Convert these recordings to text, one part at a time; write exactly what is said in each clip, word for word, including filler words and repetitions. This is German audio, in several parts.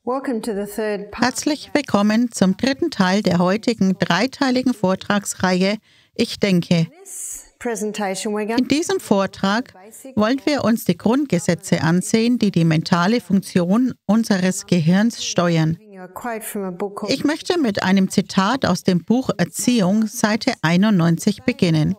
Herzlich willkommen zum dritten Teil der heutigen dreiteiligen Vortragsreihe Ich denke. In diesem Vortrag wollen wir uns die Grundgesetze ansehen, die die mentale Funktion unseres Gehirns steuern. Ich möchte mit einem Zitat aus dem Buch Erziehung, Seite einundneunzig, beginnen.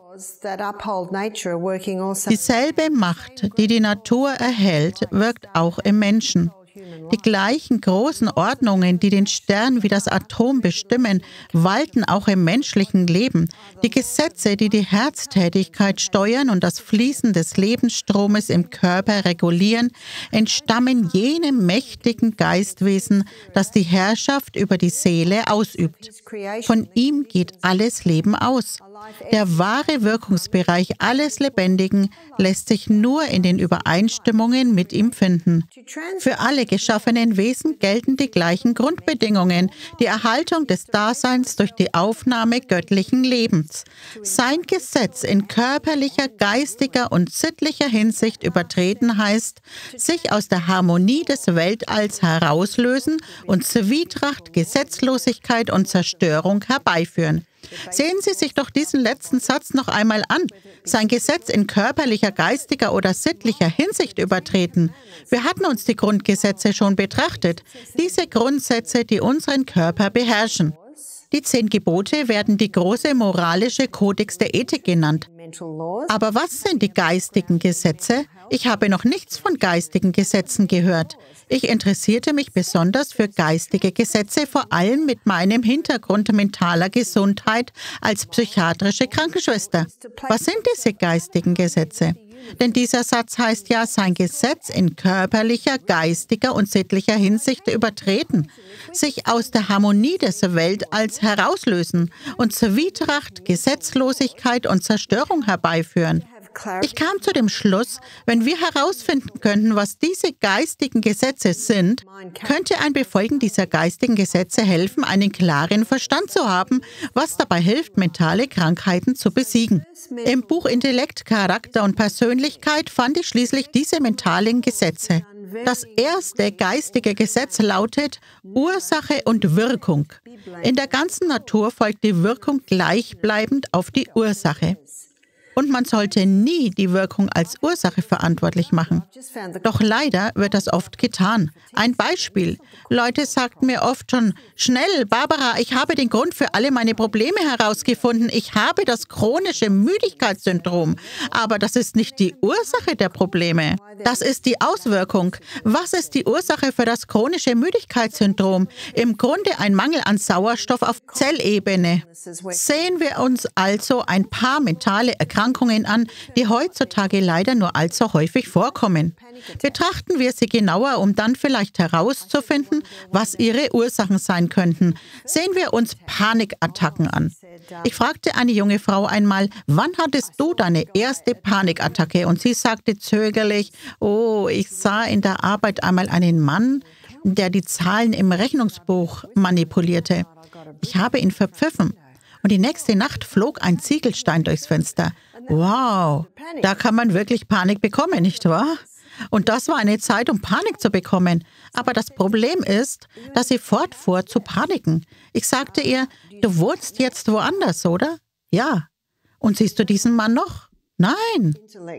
Dieselbe Macht, die die Natur erhält, wirkt auch im Menschen. Die gleichen großen Ordnungen, die den Stern wie das Atom bestimmen, walten auch im menschlichen Leben. Die Gesetze, die die Herztätigkeit steuern und das Fließen des Lebensstromes im Körper regulieren, entstammen jenem mächtigen Geistwesen, das die Herrschaft über die Seele ausübt. Von ihm geht alles Leben aus. Der wahre Wirkungsbereich alles Lebendigen lässt sich nur in den Übereinstimmungen mit ihm finden. Für alle geschaffenen Wesen gelten die gleichen Grundbedingungen, die Erhaltung des Daseins durch die Aufnahme göttlichen Lebens. Sein Gesetz in körperlicher, geistiger und sittlicher Hinsicht übertreten heißt, sich aus der Harmonie des Weltalls herauslösen und Zwietracht, Gesetzlosigkeit und Zerstörung herbeiführen. Sehen Sie sich doch diesen letzten Satz noch einmal an. Sein Gesetz in körperlicher, geistiger oder sittlicher Hinsicht übertreten. Wir hatten uns die Grundgesetze schon betrachtet. Diese Grundsätze, die unseren Körper beherrschen. Die zehn Gebote werden die große moralische Kodex der Ethik genannt. Aber was sind die geistigen Gesetze? Ich habe noch nichts von geistigen Gesetzen gehört. Ich interessierte mich besonders für geistige Gesetze, vor allem mit meinem Hintergrund mentaler Gesundheit als psychiatrische Krankenschwester. Was sind diese geistigen Gesetze? Denn dieser Satz heißt ja, sein Gesetz in körperlicher, geistiger und sittlicher Hinsicht übertreten, sich aus der Harmonie des Weltalls herauslösen und Zwietracht, Gesetzlosigkeit und Zerstörung herbeiführen. Ich kam zu dem Schluss, wenn wir herausfinden könnten, was diese geistigen Gesetze sind, könnte ein Befolgen dieser geistigen Gesetze helfen, einen klaren Verstand zu haben, was dabei hilft, mentale Krankheiten zu besiegen. Im Buch Intellekt, Charakter und Persönlichkeit fand ich schließlich diese mentalen Gesetze. Das erste geistige Gesetz lautet Ursache und Wirkung. In der ganzen Natur folgt die Wirkung gleichbleibend auf die Ursache. Und man sollte nie die Wirkung als Ursache verantwortlich machen. Doch leider wird das oft getan. Ein Beispiel. Leute sagten mir oft schon, schnell, Barbara, ich habe den Grund für alle meine Probleme herausgefunden. Ich habe das chronische Müdigkeitssyndrom. Aber das ist nicht die Ursache der Probleme. Das ist die Auswirkung. Was ist die Ursache für das chronische Müdigkeitssyndrom? Im Grunde ein Mangel an Sauerstoff auf Zellebene. Sehen wir uns also ein paar mentale Erkrankungen an, die heutzutage leider nur allzu häufig vorkommen. Betrachten wir sie genauer, um dann vielleicht herauszufinden, was ihre Ursachen sein könnten. Sehen wir uns Panikattacken an. Ich fragte eine junge Frau einmal, wann hattest du deine erste Panikattacke? Und sie sagte zögerlich, oh, ich sah in der Arbeit einmal einen Mann, der die Zahlen im Rechnungsbuch manipulierte. Ich habe ihn verpfiffen. Und die nächste Nacht flog ein Ziegelstein durchs Fenster. Wow, da kann man wirklich Panik bekommen, nicht wahr? Und das war eine Zeit, um Panik zu bekommen. Aber das Problem ist, dass sie fortfuhr zu paniken. Ich sagte ihr, du wohnst jetzt woanders, oder? Ja. Und siehst du diesen Mann noch? Nein.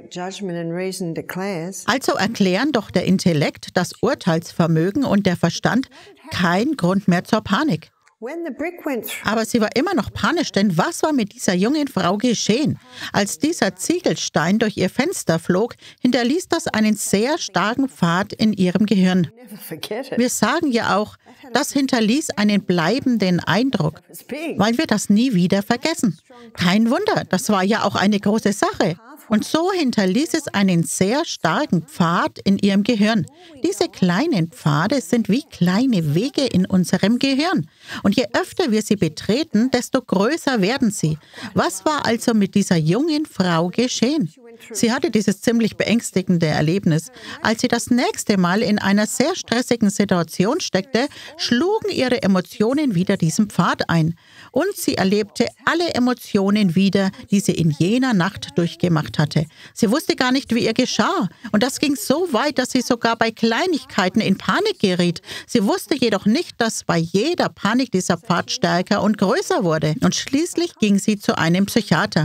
Also erklären doch der Intellekt, das Urteilsvermögen und der Verstand kein Grund mehr zur Panik. Aber sie war immer noch panisch, denn was war mit dieser jungen Frau geschehen? Als dieser Ziegelstein durch ihr Fenster flog, hinterließ das einen sehr starken Pfad in ihrem Gehirn. Wir sagen ja auch, das hinterließ einen bleibenden Eindruck, weil wir das nie wieder vergessen. Kein Wunder, das war ja auch eine große Sache. Und so hinterließ es einen sehr starken Pfad in ihrem Gehirn. Diese kleinen Pfade sind wie kleine Wege in unserem Gehirn. Und je öfter wir sie betreten, desto größer werden sie. Was war also mit dieser jungen Frau geschehen? Sie hatte dieses ziemlich beängstigende Erlebnis. Als sie das nächste Mal in einer sehr stressigen Situation steckte, schlugen ihre Emotionen wieder diesen Pfad ein. Und sie erlebte alle Emotionen wieder, die sie in jener Nacht durchgemacht hatte. Sie wusste gar nicht, wie ihr geschah. Und das ging so weit, dass sie sogar bei Kleinigkeiten in Panik geriet. Sie wusste jedoch nicht, dass bei jeder Panik dieser Pfad stärker und größer wurde. Und schließlich ging sie zu einem Psychiater.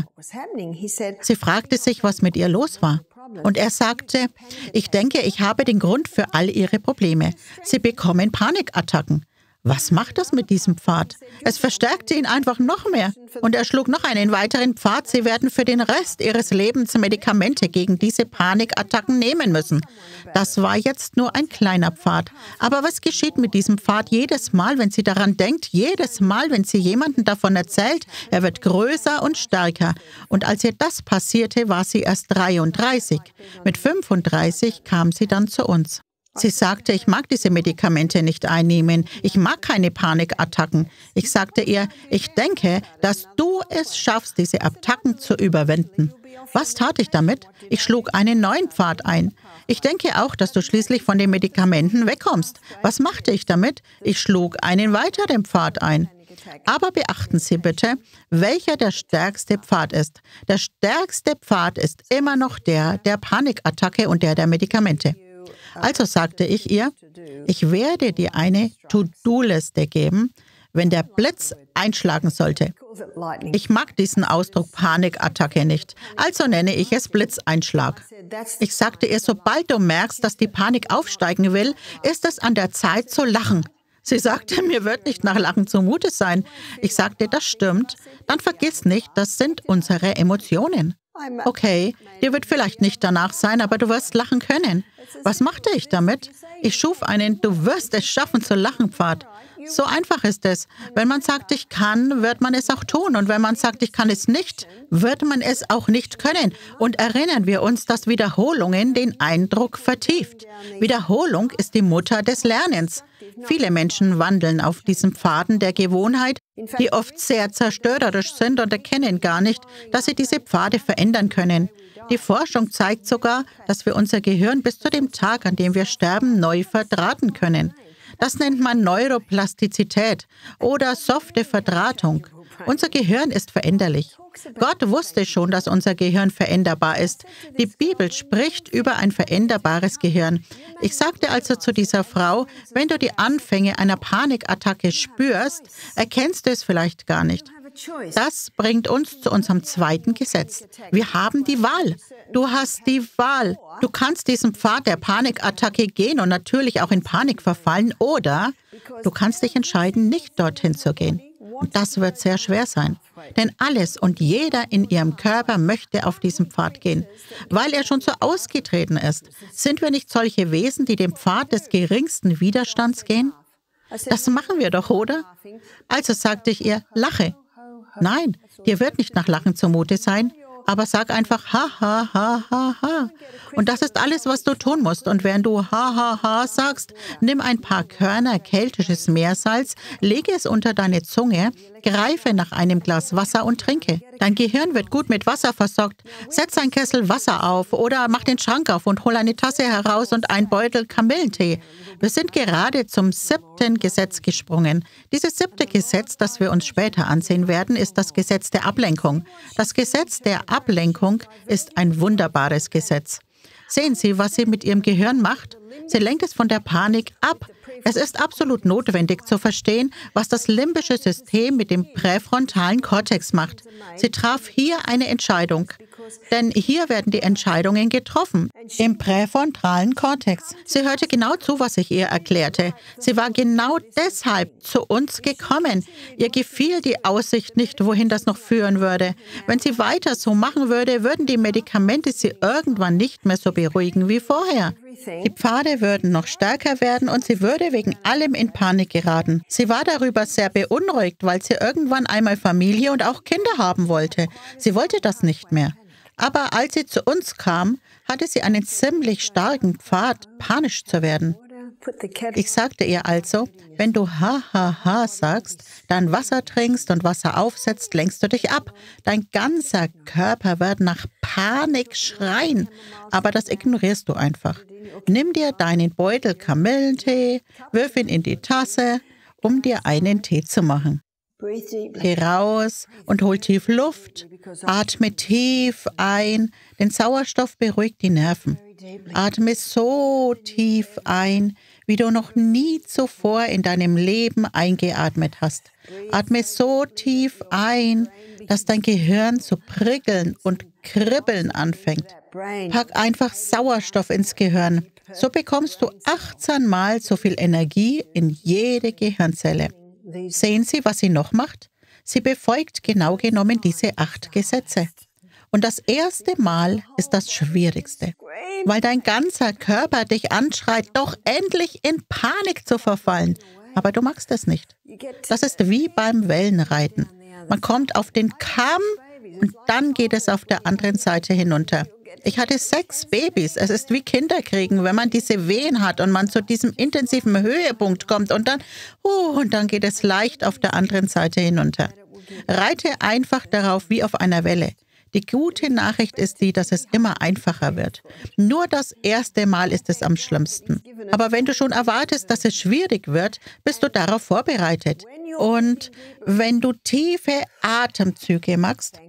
Sie fragte sich, was mit ihr los war. Und er sagte, ich denke, ich habe den Grund für all ihre Probleme. Sie bekommen Panikattacken. Was macht das mit diesem Pfad? Es verstärkte ihn einfach noch mehr. Und er schlug noch einen weiteren Pfad. Sie werden für den Rest ihres Lebens Medikamente gegen diese Panikattacken nehmen müssen. Das war jetzt nur ein kleiner Pfad. Aber was geschieht mit diesem Pfad jedes Mal, wenn sie daran denkt? Jedes Mal, wenn sie jemandem davon erzählt, er wird größer und stärker. Und als ihr das passierte, war sie erst dreiunddreißig. Mit fünfunddreißig kam sie dann zu uns. Sie sagte, ich mag diese Medikamente nicht einnehmen. Ich mag keine Panikattacken. Ich sagte ihr, ich denke, dass du es schaffst, diese Attacken zu überwinden. Was tat ich damit? Ich schlug einen neuen Pfad ein. Ich denke auch, dass du schließlich von den Medikamenten wegkommst. Was machte ich damit? Ich schlug einen weiteren Pfad ein. Aber beachten Sie bitte, welcher der stärkste Pfad ist. Der stärkste Pfad ist immer noch der der Panikattacke und der der Medikamente. Also sagte ich ihr, ich werde dir eine To-Do-Liste geben, wenn der Blitz einschlagen sollte. Ich mag diesen Ausdruck Panikattacke nicht, also nenne ich es Blitzeinschlag. Ich sagte ihr, sobald du merkst, dass die Panik aufsteigen will, ist es an der Zeit zu lachen. Sie sagte, mir wird nicht nach Lachen zumute sein. Ich sagte, das stimmt. Dann vergiss nicht, das sind unsere Emotionen. Okay, dir wird vielleicht nicht danach sein, aber du wirst lachen können. Was machte ich damit? Ich schuf einen Du wirst es schaffen zu lachen Pfad. So einfach ist es. Wenn man sagt, ich kann, wird man es auch tun. Und wenn man sagt, ich kann es nicht, wird man es auch nicht können. Und erinnern wir uns, dass Wiederholungen den Eindruck vertieft. Wiederholung ist die Mutter des Lernens. Viele Menschen wandeln auf diesen Pfaden der Gewohnheit, die oft sehr zerstörerisch sind und erkennen gar nicht, dass sie diese Pfade verändern können. Die Forschung zeigt sogar, dass wir unser Gehirn bis zu dem Tag, an dem wir sterben, neu verdrahten können. Das nennt man Neuroplastizität oder softe Verdrahtung. Unser Gehirn ist veränderlich. Gott wusste schon, dass unser Gehirn veränderbar ist. Die Bibel spricht über ein veränderbares Gehirn. Ich sagte also zu dieser Frau, wenn du die Anfänge einer Panikattacke spürst, erkennst du es vielleicht gar nicht. Das bringt uns zu unserem zweiten Gesetz. Wir haben die Wahl. Du hast die Wahl. Du kannst diesen Pfad der Panikattacke gehen und natürlich auch in Panik verfallen, oder du kannst dich entscheiden, nicht dorthin zu gehen. Und das wird sehr schwer sein. Denn alles und jeder in ihrem Körper möchte auf diesen Pfad gehen, weil er schon so ausgetreten ist. Sind wir nicht solche Wesen, die den Pfad des geringsten Widerstands gehen? Das machen wir doch, oder? Also sagte ich ihr, lache. Nein, dir wird nicht nach Lachen zumute sein, aber sag einfach ha, ha, ha, ha, ha. Und das ist alles, was du tun musst. Und während du ha, ha, ha sagst, nimm ein paar Körner keltisches Meersalz, lege es unter deine Zunge, greife nach einem Glas Wasser und trinke. Dein Gehirn wird gut mit Wasser versorgt. Setz einen Kessel Wasser auf oder mach den Schrank auf und hol eine Tasse heraus und einen Beutel Kamillentee. Wir sind gerade zum siebten Gesetz gesprungen. Dieses siebte Gesetz, das wir uns später ansehen werden, ist das Gesetz der Ablenkung. Das Gesetz der Ablenkung ist ein wunderbares Gesetz. Sehen Sie, was sie mit Ihrem Gehirn macht? Sie lenkt es von der Panik ab. Es ist absolut notwendig zu verstehen, was das limbische System mit dem präfrontalen Kortex macht. Sie traf hier eine Entscheidung, denn hier werden die Entscheidungen getroffen, im präfrontalen Kortex. Sie hörte genau zu, was ich ihr erklärte. Sie war genau deshalb zu uns gekommen. Ihr gefiel die Aussicht nicht, wohin das noch führen würde. Wenn sie weiter so machen würde, würden die Medikamente sie irgendwann nicht mehr so beruhigen wie vorher. Die Pfade würden noch stärker werden und sie würde wegen allem in Panik geraten. Sie war darüber sehr beunruhigt, weil sie irgendwann einmal Familie und auch Kinder haben wollte. Sie wollte das nicht mehr. Aber als sie zu uns kam, hatte sie einen ziemlich starken Pfad, panisch zu werden. Ich sagte ihr also, wenn du ha, ha, ha sagst, dann Wasser trinkst und Wasser aufsetzt, lenkst du dich ab. Dein ganzer Körper wird nach Panik schreien, aber das ignorierst du einfach. Nimm dir deinen Beutel Kamillentee, wirf ihn in die Tasse, um dir einen Tee zu machen. Geh raus und hol tief Luft. Atme tief ein, denn Sauerstoff beruhigt die Nerven. Atme so tief ein, wie du noch nie zuvor in deinem Leben eingeatmet hast. Atme so tief ein, dass dein Gehirn zu prickeln und kribbeln anfängt. Pack einfach Sauerstoff ins Gehirn. So bekommst du achtzehn Mal so viel Energie in jede Gehirnzelle. Sehen Sie, was sie noch macht? Sie befolgt genau genommen diese acht Gesetze. Und das erste Mal ist das Schwierigste, weil dein ganzer Körper dich anschreit, doch endlich in Panik zu verfallen. Aber du magst es nicht. Das ist wie beim Wellenreiten. Man kommt auf den Kamm und dann geht es auf der anderen Seite hinunter. Ich hatte sechs Babys. Es ist wie Kinderkriegen, wenn man diese Wehen hat und man zu diesem intensiven Höhepunkt kommt und dann, uh, und dann geht es leicht auf der anderen Seite hinunter. Reite einfach darauf wie auf einer Welle. Die gute Nachricht ist die, dass es immer einfacher wird. Nur das erste Mal ist es am schlimmsten. Aber wenn du schon erwartest, dass es schwierig wird, bist du darauf vorbereitet. Und wenn du tiefe Atemzüge machst,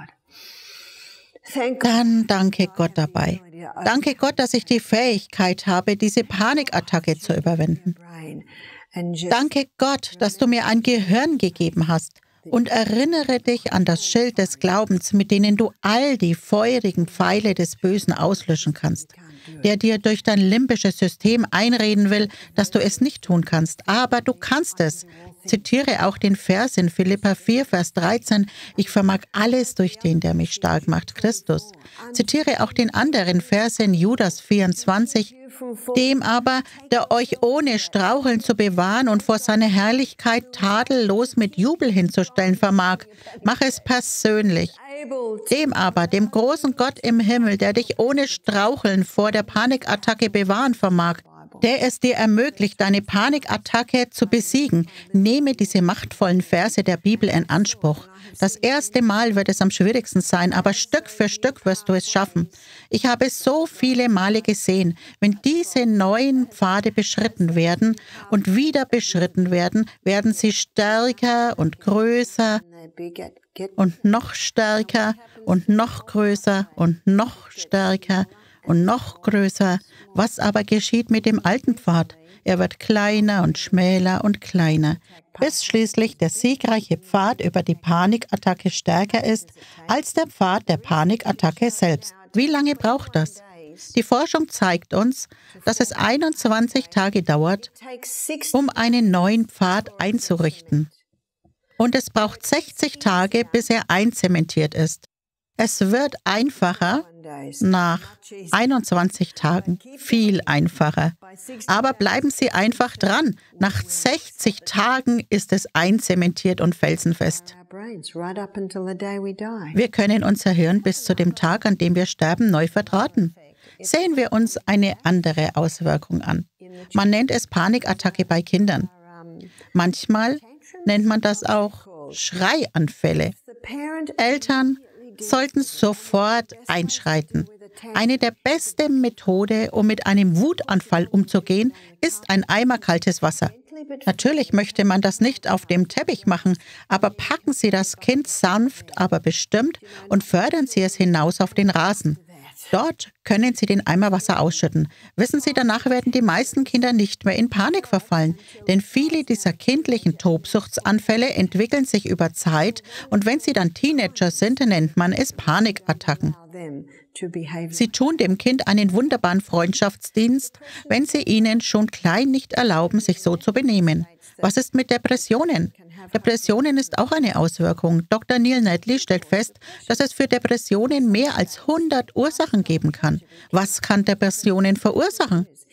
dann danke Gott dabei. Danke Gott, dass ich die Fähigkeit habe, diese Panikattacke zu überwinden. Danke Gott, dass du mir ein Gehirn gegeben hast. Und erinnere dich an das Schild des Glaubens, mit denen du all die feurigen Pfeile des Bösen auslöschen kannst, der dir durch dein limbisches System einreden will, dass du es nicht tun kannst. Aber du kannst es. Zitiere auch den Vers in Philipper vier, Vers dreizehn, ich vermag alles durch den, der mich stark macht, Christus. Zitiere auch den anderen Vers in Judas vierundzwanzig, dem aber, der euch ohne Straucheln zu bewahren und vor seiner Herrlichkeit tadellos mit Jubel hinzustellen vermag. Mach es persönlich. Dem aber, dem großen Gott im Himmel, der dich ohne Straucheln vor der Panikattacke bewahren vermag, der es dir ermöglicht, deine Panikattacke zu besiegen. Nehme diese machtvollen Verse der Bibel in Anspruch. Das erste Mal wird es am schwierigsten sein, aber Stück für Stück wirst du es schaffen. Ich habe so viele Male gesehen, wenn diese neuen Pfade beschritten werden und wieder beschritten werden, werden sie stärker und größer und noch stärker und noch größer und noch stärker und noch größer. Was aber geschieht mit dem alten Pfad? Er wird kleiner und schmäler und kleiner, bis schließlich der siegreiche Pfad über die Panikattacke stärker ist als der Pfad der Panikattacke selbst. Wie lange braucht das? Die Forschung zeigt uns, dass es einundzwanzig Tage dauert, um einen neuen Pfad einzurichten. Und es braucht sechzig Tage, bis er einzementiert ist. Es wird einfacher nach einundzwanzig Tagen, viel einfacher. Aber bleiben Sie einfach dran. Nach sechzig Tagen ist es einzementiert und felsenfest. Wir können unser Hirn bis zu dem Tag, an dem wir sterben, neu verdrahten. Sehen wir uns eine andere Auswirkung an. Man nennt es Panikattacke bei Kindern. Manchmal nennt man das auch Schreianfälle. Eltern sollten sofort einschreiten. Eine der besten Methoden, um mit einem Wutanfall umzugehen, ist ein Eimer kaltes Wasser. Natürlich möchte man das nicht auf dem Teppich machen, aber packen Sie das Kind sanft, aber bestimmt und fördern Sie es hinaus auf den Rasen. Dort können Sie den Eimer Wasser ausschütten. Wissen Sie, danach werden die meisten Kinder nicht mehr in Panik verfallen, denn viele dieser kindlichen Tobsuchtsanfälle entwickeln sich über Zeit und wenn sie dann Teenager sind, nennt man es Panikattacken. Sie tun dem Kind einen wunderbaren Freundschaftsdienst, wenn Sie ihnen schon klein nicht erlauben, sich so zu benehmen. Was ist mit Depressionen? Depressionen ist auch eine Auswirkung. Doktor Neil Nedley stellt fest, dass es für Depressionen mehr als hundert Ursachen geben kann. Was kann Depressionen verursachen?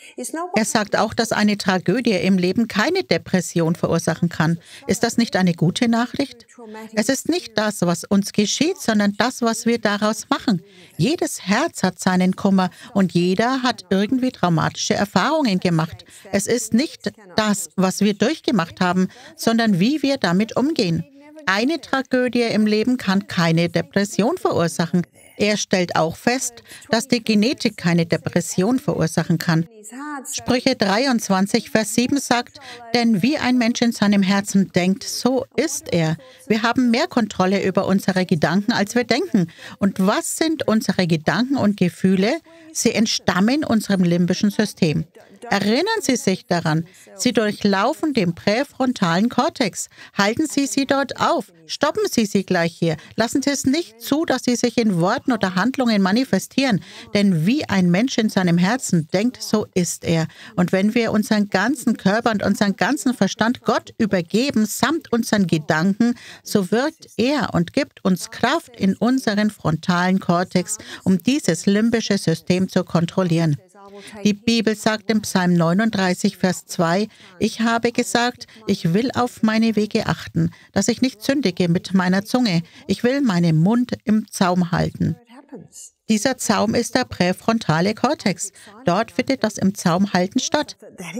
Er sagt auch, dass eine Tragödie im Leben keine Depression verursachen kann. Ist das nicht eine gute Nachricht? Es ist nicht das, was uns geschieht, sondern das, was wir daraus machen. Jedes Herz hat seinen Kummer und jeder hat irgendwie traumatische Erfahrungen gemacht. Es ist nicht das, was wir durchgemacht haben, sondern wie wir damit umgehen. Eine Tragödie im Leben kann keine Depression verursachen. Er stellt auch fest, dass die Genetik keine Depression verursachen kann. Sprüche dreiundzwanzig, Vers sieben sagt, denn wie ein Mensch in seinem Herzen denkt, so ist er. Wir haben mehr Kontrolle über unsere Gedanken, als wir denken. Und was sind unsere Gedanken und Gefühle? Sie entstammen unserem limbischen System. Erinnern Sie sich daran, sie durchlaufen den präfrontalen Kortex. Halten Sie sie dort auf. Stoppen Sie sie gleich hier. Lassen Sie es nicht zu, dass sie sich in Worten oder Handlungen manifestieren. Denn wie ein Mensch in seinem Herzen denkt, so ist er. Und wenn wir unseren ganzen Körper und unseren ganzen Verstand Gott übergeben, samt unseren Gedanken, so wirkt er und gibt uns Kraft in unseren frontalen Kortex, um dieses limbische System zu kontrollieren. Die Bibel sagt im Psalm neununddreißig, Vers zwei, ich habe gesagt, ich will auf meine Wege achten, dass ich nicht sündige mit meiner Zunge. Ich will meinen Mund im Zaum halten. Dieser Zaum ist der präfrontale Kortex. Dort findet das im Zaum halten statt.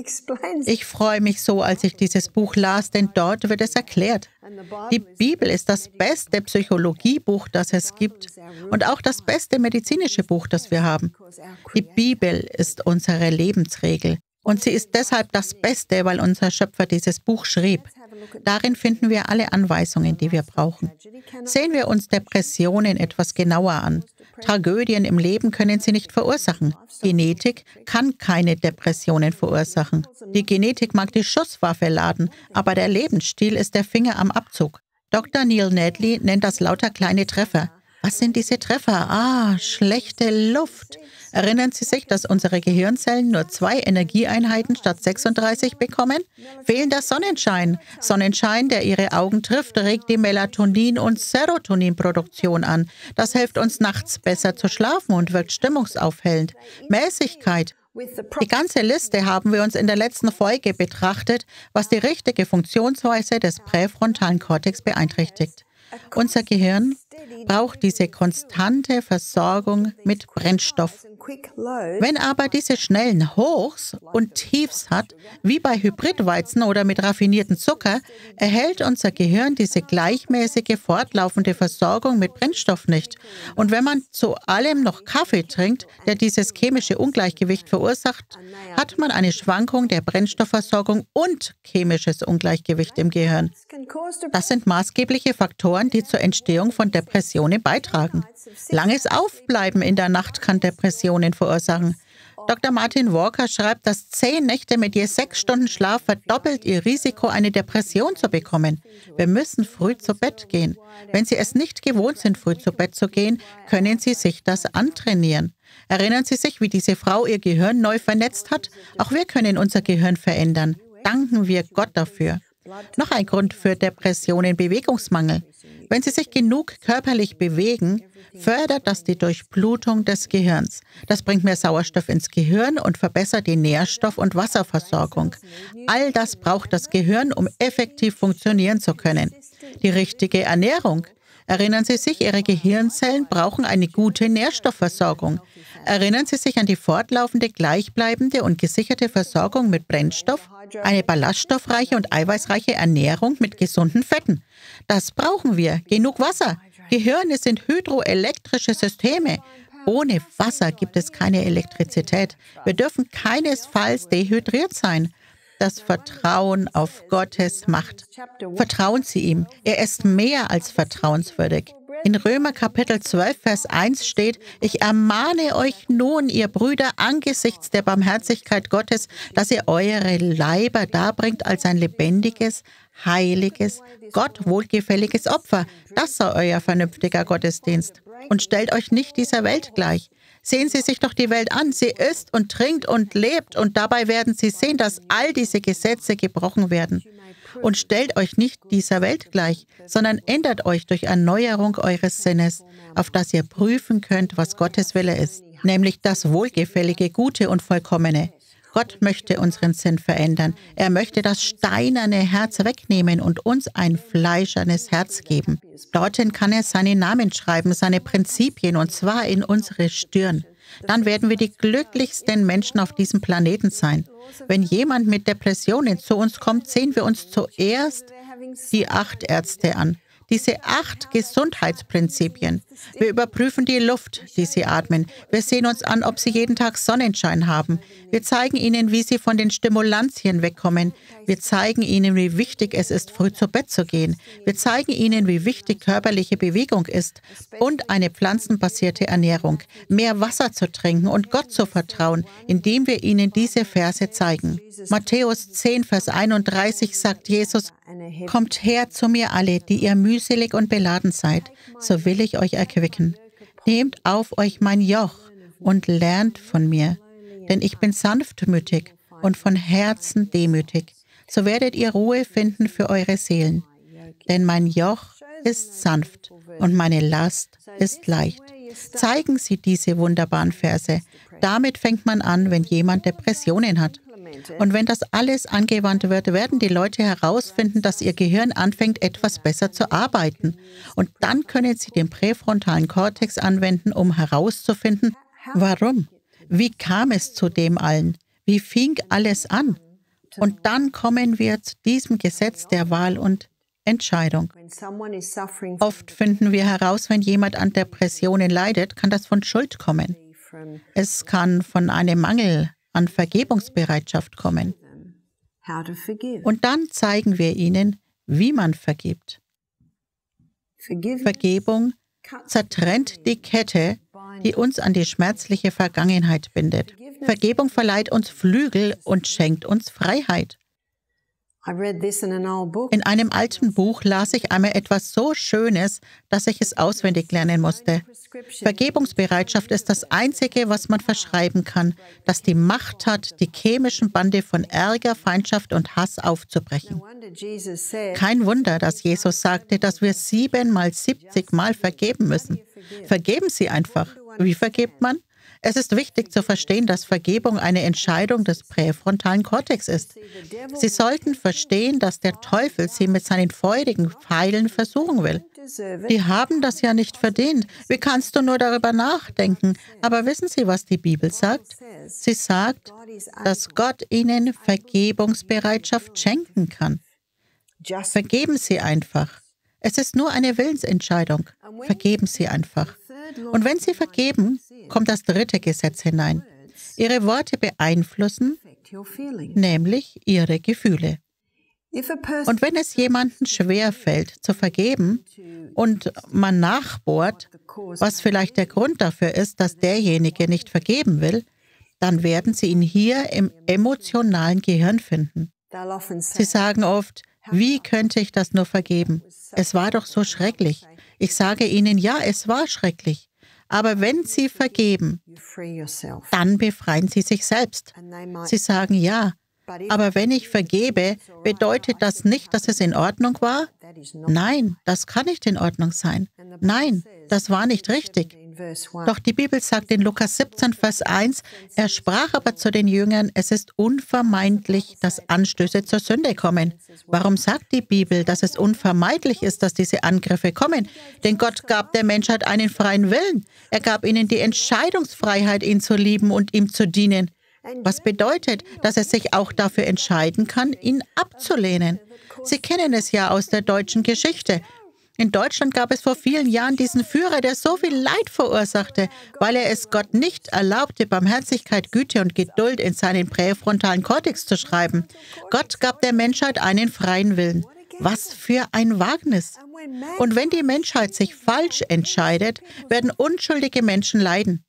Ich freue mich so, als ich dieses Buch las, denn dort wird es erklärt. Die Bibel ist das beste Psychologiebuch, das es gibt und auch das beste medizinische Buch, das wir haben. Die Bibel ist unsere Lebensregel und sie ist deshalb das Beste, weil unser Schöpfer dieses Buch schrieb. Darin finden wir alle Anweisungen, die wir brauchen. Sehen wir uns Depressionen etwas genauer an. Tragödien im Leben können sie nicht verursachen. Genetik kann keine Depressionen verursachen. Die Genetik mag die Schusswaffe laden, aber der Lebensstil ist der Finger am Abzug. Doktor Neil Nedley nennt das lauter kleine Treffer. Was sind diese Treffer? Ah, schlechte Luft. Erinnern Sie sich, dass unsere Gehirnzellen nur zwei Energieeinheiten statt sechsunddreißig bekommen? Fehlender Sonnenschein. Sonnenschein, der Ihre Augen trifft, regt die Melatonin- und Serotoninproduktion an. Das hilft uns nachts besser zu schlafen und wirkt stimmungsaufhellend. Mäßigkeit. Die ganze Liste haben wir uns in der letzten Folge betrachtet, was die richtige Funktionsweise des präfrontalen Kortex beeinträchtigt. Unser Gehirn braucht diese konstante Versorgung mit Brennstoff. Wenn aber diese schnellen Hochs und Tiefs hat, wie bei Hybridweizen oder mit raffiniertem Zucker, erhält unser Gehirn diese gleichmäßige, fortlaufende Versorgung mit Brennstoff nicht. Und wenn man zu allem noch Kaffee trinkt, der dieses chemische Ungleichgewicht verursacht, hat man eine Schwankung der Brennstoffversorgung und chemisches Ungleichgewicht im Gehirn. Das sind maßgebliche Faktoren, die zur Entstehung von Depressionen beitragen. Langes Aufbleiben in der Nacht kann Depressionen verursachen. Doktor Martin Walker schreibt, dass zehn Nächte mit je sechs Stunden Schlaf verdoppelt ihr Risiko, eine Depression zu bekommen. Wir müssen früh zu Bett gehen. Wenn Sie es nicht gewohnt sind, früh zu Bett zu gehen, können Sie sich das antrainieren. Erinnern Sie sich, wie diese Frau ihr Gehirn neu vernetzt hat? Auch wir können unser Gehirn verändern. Danken wir Gott dafür. Noch ein Grund für Depressionen: Bewegungsmangel. Wenn Sie sich genug körperlich bewegen, fördert das die Durchblutung des Gehirns. Das bringt mehr Sauerstoff ins Gehirn und verbessert die Nährstoff- und Wasserversorgung. All das braucht das Gehirn, um effektiv funktionieren zu können. Die richtige Ernährung. Erinnern Sie sich, Ihre Gehirnzellen brauchen eine gute Nährstoffversorgung. Erinnern Sie sich an die fortlaufende, gleichbleibende und gesicherte Versorgung mit Brennstoff, eine ballaststoffreiche und eiweißreiche Ernährung mit gesunden Fetten. Das brauchen wir. Genug Wasser. Gehirne sind hydroelektrische Systeme. Ohne Wasser gibt es keine Elektrizität. Wir dürfen keinesfalls dehydriert sein. Das Vertrauen auf Gottes Macht. Vertrauen Sie ihm. Er ist mehr als vertrauenswürdig. In Römer Kapitel zwölf, Vers eins steht: Ich ermahne euch nun, ihr Brüder, angesichts der Barmherzigkeit Gottes, dass ihr eure Leiber darbringt als ein lebendiges, heiliges, Gott wohlgefälliges Opfer. Das sei euer vernünftiger Gottesdienst. Und stellt euch nicht dieser Welt gleich. Sehen Sie sich doch die Welt an. Sie isst und trinkt und lebt, und dabei werden Sie sehen, dass all diese Gesetze gebrochen werden. Und stellt euch nicht dieser Welt gleich, sondern ändert euch durch Erneuerung eures Sinnes, auf dass ihr prüfen könnt, was Gottes Wille ist, nämlich das Wohlgefällige, Gute und Vollkommene. Gott möchte unseren Sinn verändern. Er möchte das steinerne Herz wegnehmen und uns ein fleischernes Herz geben. Dorthin kann er seinen Namen schreiben, seine Prinzipien, und zwar in unsere Stirn. Dann werden wir die glücklichsten Menschen auf diesem Planeten sein. Wenn jemand mit Depressionen zu uns kommt, sehen wir uns zuerst die acht Ärzte an. Diese acht Gesundheitsprinzipien. Wir überprüfen die Luft, die sie atmen. Wir sehen uns an, ob sie jeden Tag Sonnenschein haben. Wir zeigen ihnen, wie sie von den Stimulantien wegkommen. Wir zeigen ihnen, wie wichtig es ist, früh zu Bett zu gehen. Wir zeigen ihnen, wie wichtig körperliche Bewegung ist und eine pflanzenbasierte Ernährung. Mehr Wasser zu trinken und Gott zu vertrauen, indem wir ihnen diese Verse zeigen. Matthäus zehn, Vers einunddreißig sagt Jesus: Kommt her zu mir alle, die ihr mühselig und beladen seid, so will ich euch erquicken. Nehmt auf euch mein Joch und lernt von mir, denn ich bin sanftmütig und von Herzen demütig. So werdet ihr Ruhe finden für eure Seelen. Denn mein Joch ist sanft und meine Last ist leicht. Zeigen Sie diese wunderbaren Verse. Damit fängt man an, wenn jemand Depressionen hat. Und wenn das alles angewandt wird, werden die Leute herausfinden, dass ihr Gehirn anfängt, etwas besser zu arbeiten. Und dann können sie den präfrontalen Kortex anwenden, um herauszufinden, warum, wie kam es zu dem allen, wie fing alles an. Und dann kommen wir zu diesem Gesetz der Wahl und Entscheidung. Oft finden wir heraus, wenn jemand an Depressionen leidet, kann das von Schuld kommen. Es kann von einem Mangel an Vergebungsbereitschaft kommen. Und dann zeigen wir ihnen, wie man vergibt. Vergebung zertrennt die Kette, die uns an die schmerzliche Vergangenheit bindet. Vergebung verleiht uns Flügel und schenkt uns Freiheit. In einem alten Buch las ich einmal etwas so Schönes, dass ich es auswendig lernen musste. Vergebungsbereitschaft ist das Einzige, was man verschreiben kann, das die Macht hat, die chemischen Bande von Ärger, Feindschaft und Hass aufzubrechen. Kein Wunder, dass Jesus sagte, dass wir siebenmal, siebzigmal vergeben müssen. Vergeben Sie einfach. Wie vergibt man? Es ist wichtig zu verstehen, dass Vergebung eine Entscheidung des präfrontalen Kortex ist. Sie sollten verstehen, dass der Teufel Sie mit seinen feurigen Pfeilen versuchen will. Die haben das ja nicht verdient. Wie kannst du nur darüber nachdenken? Aber wissen Sie, was die Bibel sagt? Sie sagt, dass Gott Ihnen Vergebungsbereitschaft schenken kann. Vergeben Sie einfach. Es ist nur eine Willensentscheidung. Vergeben Sie einfach. Und wenn Sie vergeben, kommt das dritte Gesetz hinein. Ihre Worte beeinflussen, nämlich Ihre Gefühle. Und wenn es jemandem schwerfällt, zu vergeben und man nachbohrt, was vielleicht der Grund dafür ist, dass derjenige nicht vergeben will, dann werden Sie ihn hier im emotionalen Gehirn finden. Sie sagen oft, wie könnte ich das nur vergeben? Es war doch so schrecklich. Ich sage Ihnen, ja, es war schrecklich. Aber wenn Sie vergeben, dann befreien Sie sich selbst. Sie sagen, ja, aber wenn ich vergebe, bedeutet das nicht, dass es in Ordnung war? Nein, das kann nicht in Ordnung sein. Nein, das war nicht richtig. Doch die Bibel sagt in Lukas siebzehn, Vers eins, er sprach aber zu den Jüngern, es ist unvermeidlich, dass Anstöße zur Sünde kommen. Warum sagt die Bibel, dass es unvermeidlich ist, dass diese Angriffe kommen? Denn Gott gab der Menschheit einen freien Willen. Er gab ihnen die Entscheidungsfreiheit, ihn zu lieben und ihm zu dienen. Was bedeutet, dass er sich auch dafür entscheiden kann, ihn abzulehnen. Sie kennen es ja aus der deutschen Geschichte. In Deutschland gab es vor vielen Jahren diesen Führer, der so viel Leid verursachte, weil er es Gott nicht erlaubte, Barmherzigkeit, Güte und Geduld in seinen präfrontalen Kortex zu schreiben. Gott gab der Menschheit einen freien Willen. Was für ein Wagnis! Und wenn die Menschheit sich falsch entscheidet, werden unschuldige Menschen leiden.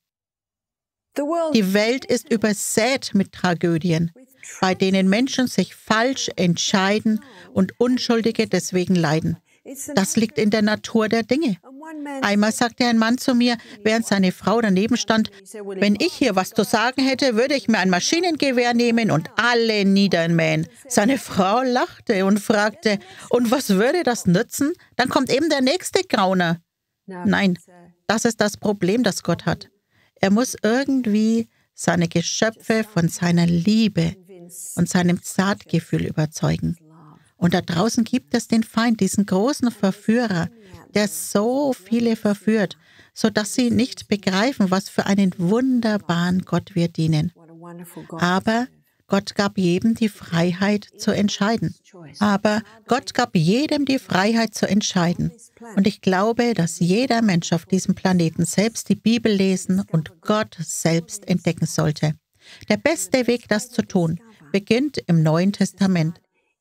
Die Welt ist übersät mit Tragödien, bei denen Menschen sich falsch entscheiden und Unschuldige deswegen leiden. Das liegt in der Natur der Dinge. Einmal sagte ein Mann zu mir, während seine Frau daneben stand, wenn ich hier was zu sagen hätte, würde ich mir ein Maschinengewehr nehmen und alle niedermähen. Seine Frau lachte und fragte, und was würde das nützen? Dann kommt eben der nächste Gauner. Nein, das ist das Problem, das Gott hat. Er muss irgendwie seine Geschöpfe von seiner Liebe und seinem Zartgefühl überzeugen. Und da draußen gibt es den Feind, diesen großen Verführer, der so viele verführt, sodass sie nicht begreifen, was für einen wunderbaren Gott wir dienen. Aber Gott gab jedem die Freiheit zu entscheiden. Aber Gott gab jedem die Freiheit zu entscheiden. Und ich glaube, dass jeder Mensch auf diesem Planeten selbst die Bibel lesen und Gott selbst entdecken sollte. Der beste Weg, das zu tun, beginnt im Neuen Testament.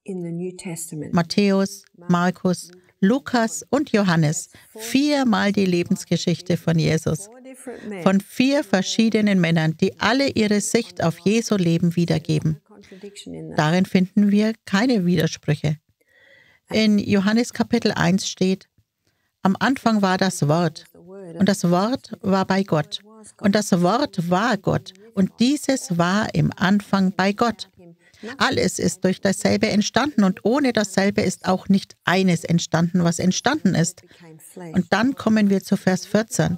Matthäus, Markus, Lukas und Johannes, viermal die Lebensgeschichte von Jesus. Von vier verschiedenen Männern, die alle ihre Sicht auf Jesu Leben wiedergeben. Darin finden wir keine Widersprüche. In Johannes Kapitel eins steht: Am Anfang war das Wort, und das Wort war bei Gott, und das Wort war Gott, und dieses war im Anfang bei Gott. Alles ist durch dasselbe entstanden, und ohne dasselbe ist auch nicht eines entstanden, was entstanden ist. Und dann kommen wir zu Vers vierzehn.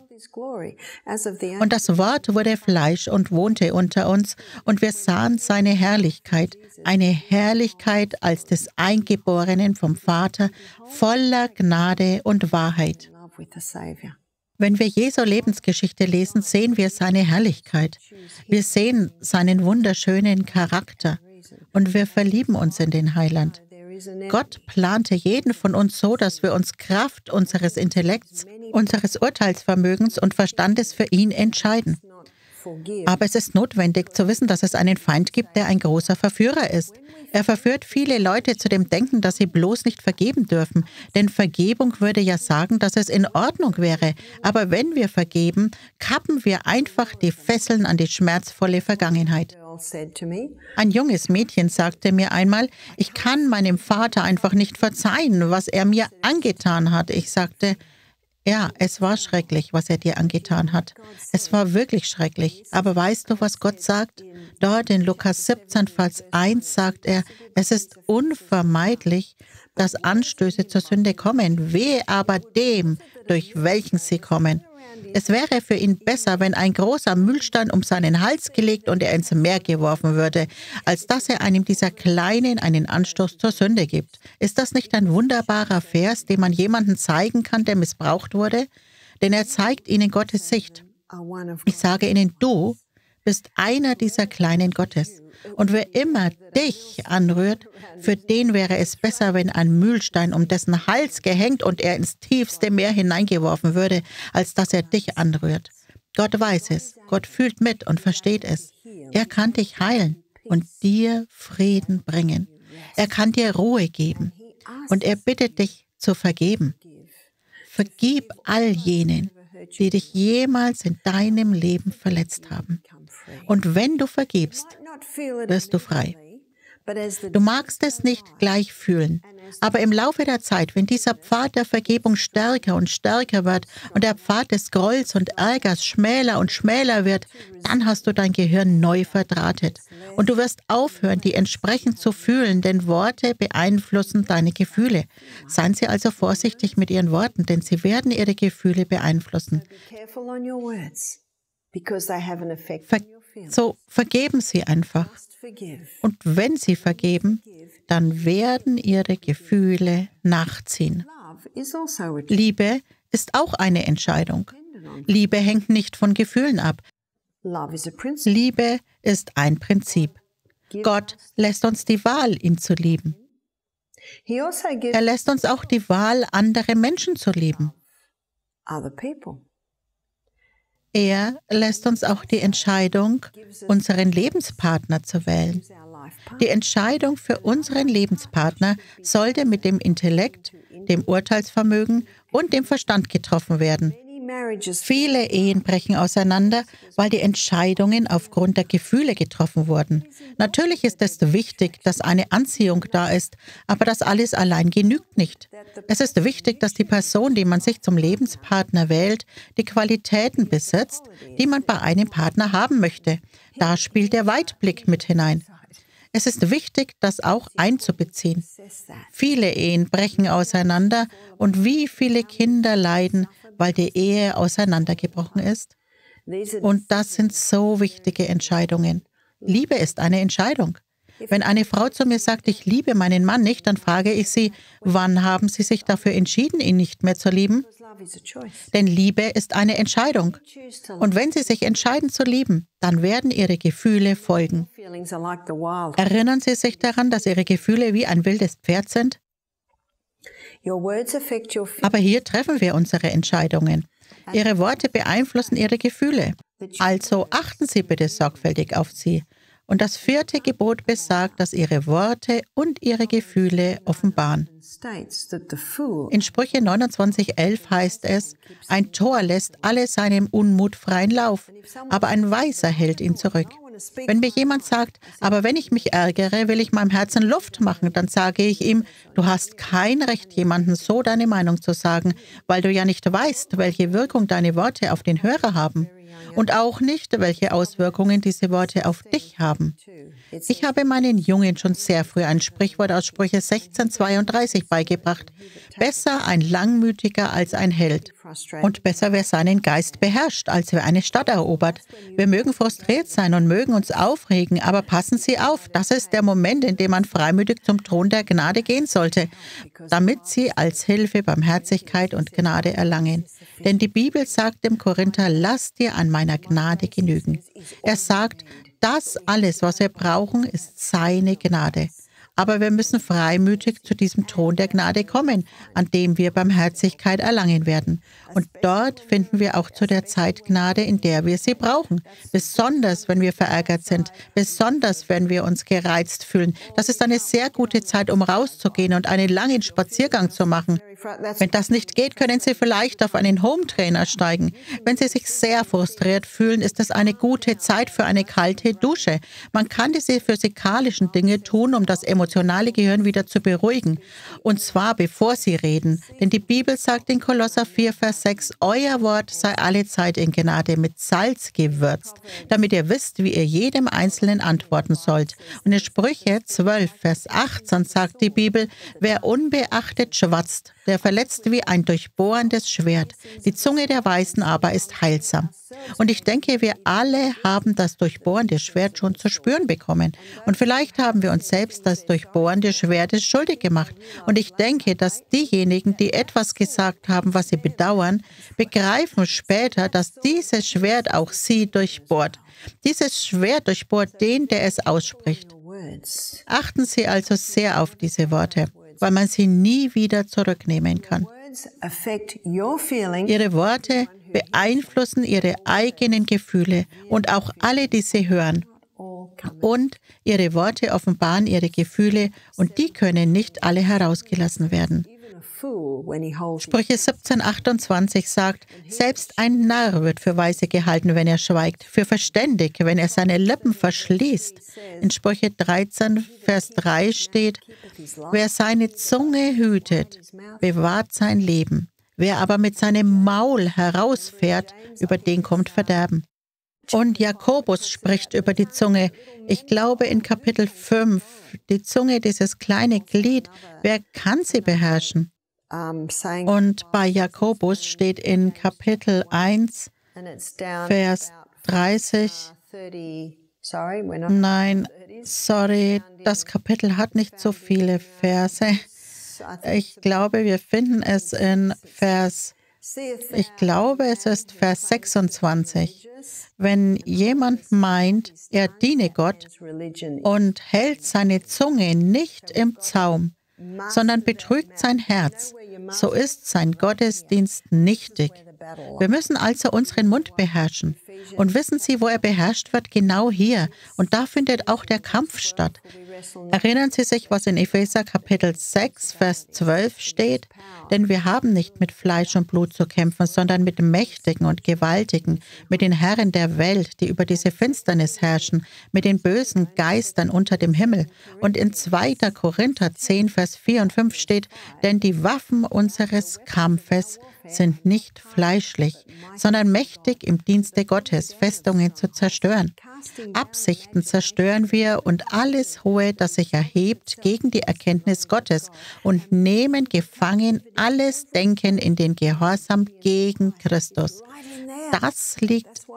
Und das Wort wurde Fleisch und wohnte unter uns, und wir sahen seine Herrlichkeit, eine Herrlichkeit als des Eingeborenen vom Vater, voller Gnade und Wahrheit. Wenn wir Jesu Lebensgeschichte lesen, sehen wir seine Herrlichkeit. Wir sehen seinen wunderschönen Charakter. Und wir verlieben uns in den Heiland. Gott plante jeden von uns so, dass wir uns Kraft unseres Intellekts, unseres Urteilsvermögens und Verstandes für ihn entscheiden. Aber es ist notwendig zu wissen, dass es einen Feind gibt, der ein großer Verführer ist. Er verführt viele Leute zu dem Denken, dass sie bloß nicht vergeben dürfen. Denn Vergebung würde ja sagen, dass es in Ordnung wäre. Aber wenn wir vergeben, kappen wir einfach die Fesseln an die schmerzvolle Vergangenheit. Ein junges Mädchen sagte mir einmal, ich kann meinem Vater einfach nicht verzeihen, was er mir angetan hat. Ich sagte, ja, es war schrecklich, was er dir angetan hat. Es war wirklich schrecklich. Aber weißt du, was Gott sagt? Dort in Lukas siebzehn, Vers eins sagt er, es ist unvermeidlich, dass Anstöße zur Sünde kommen. Wehe aber dem, durch welchen sie kommen. Es wäre für ihn besser, wenn ein großer Mühlstein um seinen Hals gelegt und er ins Meer geworfen würde, als dass er einem dieser Kleinen einen Anstoß zur Sünde gibt. Ist das nicht ein wunderbarer Vers, den man jemandem zeigen kann, der missbraucht wurde? Denn er zeigt ihnen Gottes Sicht. Ich sage ihnen, du bist einer dieser Kleinen Gottes. Und wer immer dich anrührt, für den wäre es besser, wenn ein Mühlstein um dessen Hals gehängt und er ins tiefste Meer hineingeworfen würde, als dass er dich anrührt. Gott weiß es, Gott fühlt mit und versteht es. Er kann dich heilen und dir Frieden bringen. Er kann dir Ruhe geben und er bittet dich zu vergeben. Vergib all jenen, die dich jemals in deinem Leben verletzt haben. Und wenn du vergibst, wirst du frei. Du magst es nicht gleich fühlen, aber im Laufe der Zeit, wenn dieser Pfad der Vergebung stärker und stärker wird und der Pfad des Grolls und Ärgers schmäler und schmäler wird, dann hast du dein Gehirn neu verdrahtet. Und du wirst aufhören, die entsprechend zu fühlen, denn Worte beeinflussen deine Gefühle. Seien Sie also vorsichtig mit Ihren Worten, denn sie werden Ihre Gefühle beeinflussen. Ver so vergeben Sie einfach. Und wenn Sie vergeben, dann werden Ihre Gefühle nachziehen. Liebe ist auch eine Entscheidung. Liebe hängt nicht von Gefühlen ab. Liebe ist ein Prinzip. Gott lässt uns die Wahl, ihn zu lieben. Er lässt uns auch die Wahl, andere Menschen zu lieben. Er lässt uns auch die Entscheidung, unseren Lebenspartner zu wählen. Die Entscheidung für unseren Lebenspartner sollte mit dem Intellekt, dem Urteilsvermögen und dem Verstand getroffen werden. Viele Ehen brechen auseinander, weil die Entscheidungen aufgrund der Gefühle getroffen wurden. Natürlich ist es wichtig, dass eine Anziehung da ist, aber das alles allein genügt nicht. Es ist wichtig, dass die Person, die man sich zum Lebenspartner wählt, die Qualitäten besitzt, die man bei einem Partner haben möchte. Da spielt der Weitblick mit hinein. Es ist wichtig, das auch einzubeziehen. Viele Ehen brechen auseinander und wie viele Kinder leiden, weil die Ehe auseinandergebrochen ist? Und das sind so wichtige Entscheidungen. Liebe ist eine Entscheidung. Wenn eine Frau zu mir sagt, ich liebe meinen Mann nicht, dann frage ich sie, wann haben Sie sich dafür entschieden, ihn nicht mehr zu lieben? Denn Liebe ist eine Entscheidung. Und wenn Sie sich entscheiden zu lieben, dann werden Ihre Gefühle folgen. Erinnern Sie sich daran, dass Ihre Gefühle wie ein wildes Pferd sind? Aber hier treffen wir unsere Entscheidungen. Ihre Worte beeinflussen Ihre Gefühle. Also achten Sie bitte sorgfältig auf sie. Und das vierte Gebot besagt, dass ihre Worte und ihre Gefühle offenbaren. In Sprüche neunundzwanzig elf heißt es, ein Tor lässt alle seinem Unmut freien Lauf, aber ein Weiser hält ihn zurück. Wenn mir jemand sagt, aber wenn ich mich ärgere, will ich meinem Herzen Luft machen, dann sage ich ihm, du hast kein Recht, jemandem so deine Meinung zu sagen, weil du ja nicht weißt, welche Wirkung deine Worte auf den Hörer haben. Und auch nicht, welche Auswirkungen diese Worte auf dich haben. Ich habe meinen Jungen schon sehr früh ein Sprichwort aus Sprüche sechzehn zweiunddreißig beigebracht. Besser ein Langmütiger als ein Held. Und besser, wer seinen Geist beherrscht, als wer eine Stadt erobert. Wir mögen frustriert sein und mögen uns aufregen, aber passen Sie auf, das ist der Moment, in dem man freimütig zum Thron der Gnade gehen sollte, damit Sie als Hilfe Barmherzigkeit und Gnade erlangen. Denn die Bibel sagt dem Korinther, lass dir an meiner Gnade genügen. Er sagt, das alles, was wir brauchen, ist seine Gnade. Aber wir müssen freimütig zu diesem Thron der Gnade kommen, an dem wir Barmherzigkeit erlangen werden. Und dort finden wir auch zu der Zeit Gnade, in der wir sie brauchen. Besonders, wenn wir verärgert sind, besonders, wenn wir uns gereizt fühlen. Das ist eine sehr gute Zeit, um rauszugehen und einen langen Spaziergang zu machen. Wenn das nicht geht, können Sie vielleicht auf einen Home-Trainer steigen. Wenn Sie sich sehr frustriert fühlen, ist es eine gute Zeit für eine kalte Dusche. Man kann diese physikalischen Dinge tun, um das emotionale Gehirn wieder zu beruhigen. Und zwar bevor Sie reden. Denn die Bibel sagt in Kolosser vier, Vers sechs, euer Wort sei allezeit in Gnade mit Salz gewürzt, damit ihr wisst, wie ihr jedem Einzelnen antworten sollt. Und in Sprüche zwölf, Vers achtzehn sagt die Bibel, wer unbeachtet schwatzt, der verletzt wie ein durchbohrendes Schwert. Die Zunge der Weisen aber ist heilsam. Und ich denke, wir alle haben das durchbohrende Schwert schon zu spüren bekommen. Und vielleicht haben wir uns selbst das durchbohrende Schwert schuldig gemacht. Und ich denke, dass diejenigen, die etwas gesagt haben, was sie bedauern, begreifen später, dass dieses Schwert auch sie durchbohrt. Dieses Schwert durchbohrt den, der es ausspricht. Achten Sie also sehr auf diese Worte, weil man sie nie wieder zurücknehmen kann. Ihre Worte beeinflussen Ihre eigenen Gefühle und auch alle, die sie hören. Und Ihre Worte offenbaren Ihre Gefühle und die können nicht alle herausgelassen werden. Sprüche siebzehn achtundzwanzig sagt, selbst ein Narr wird für weise gehalten, wenn er schweigt, für verständig, wenn er seine Lippen verschließt. In Sprüche dreizehn, Vers drei steht, wer seine Zunge hütet, bewahrt sein Leben. Wer aber mit seinem Maul herausfährt, über den kommt Verderben. Und Jakobus spricht über die Zunge. Ich glaube in Kapitel fünf, die Zunge, dieses kleine Glied, wer kann sie beherrschen? Und bei Jakobus steht in Kapitel eins, Vers dreißig, nein, sorry, das Kapitel hat nicht so viele Verse. Ich glaube, wir finden es in Vers, ich glaube, es ist Vers sechsundzwanzig. Wenn jemand meint, er diene Gott und hält seine Zunge nicht im Zaum, sondern betrügt sein Herz, so ist sein Gottesdienst nichtig. Wir müssen also unseren Mund beherrschen. Und wissen Sie, wo er beherrscht wird? Genau hier. Und da findet auch der Kampf statt. Erinnern Sie sich, was in Epheser Kapitel sechs, Vers zwölf steht? Denn wir haben nicht mit Fleisch und Blut zu kämpfen, sondern mit Mächtigen und Gewaltigen, mit den Herren der Welt, die über diese Finsternis herrschen, mit den bösen Geistern unter dem Himmel. Und in zweiter Korinther zehn, Vers vier und fünf steht, denn die Waffen unseres Kampfes sind nicht fleischlich, sondern mächtig im Dienste Gottes, Festungen zu zerstören. Absichten zerstören wir und alles Hohe, das sich erhebt gegen die Erkenntnis Gottes und nehmen gefangen alles Denken in den Gehorsam gegen Christus. Das liegt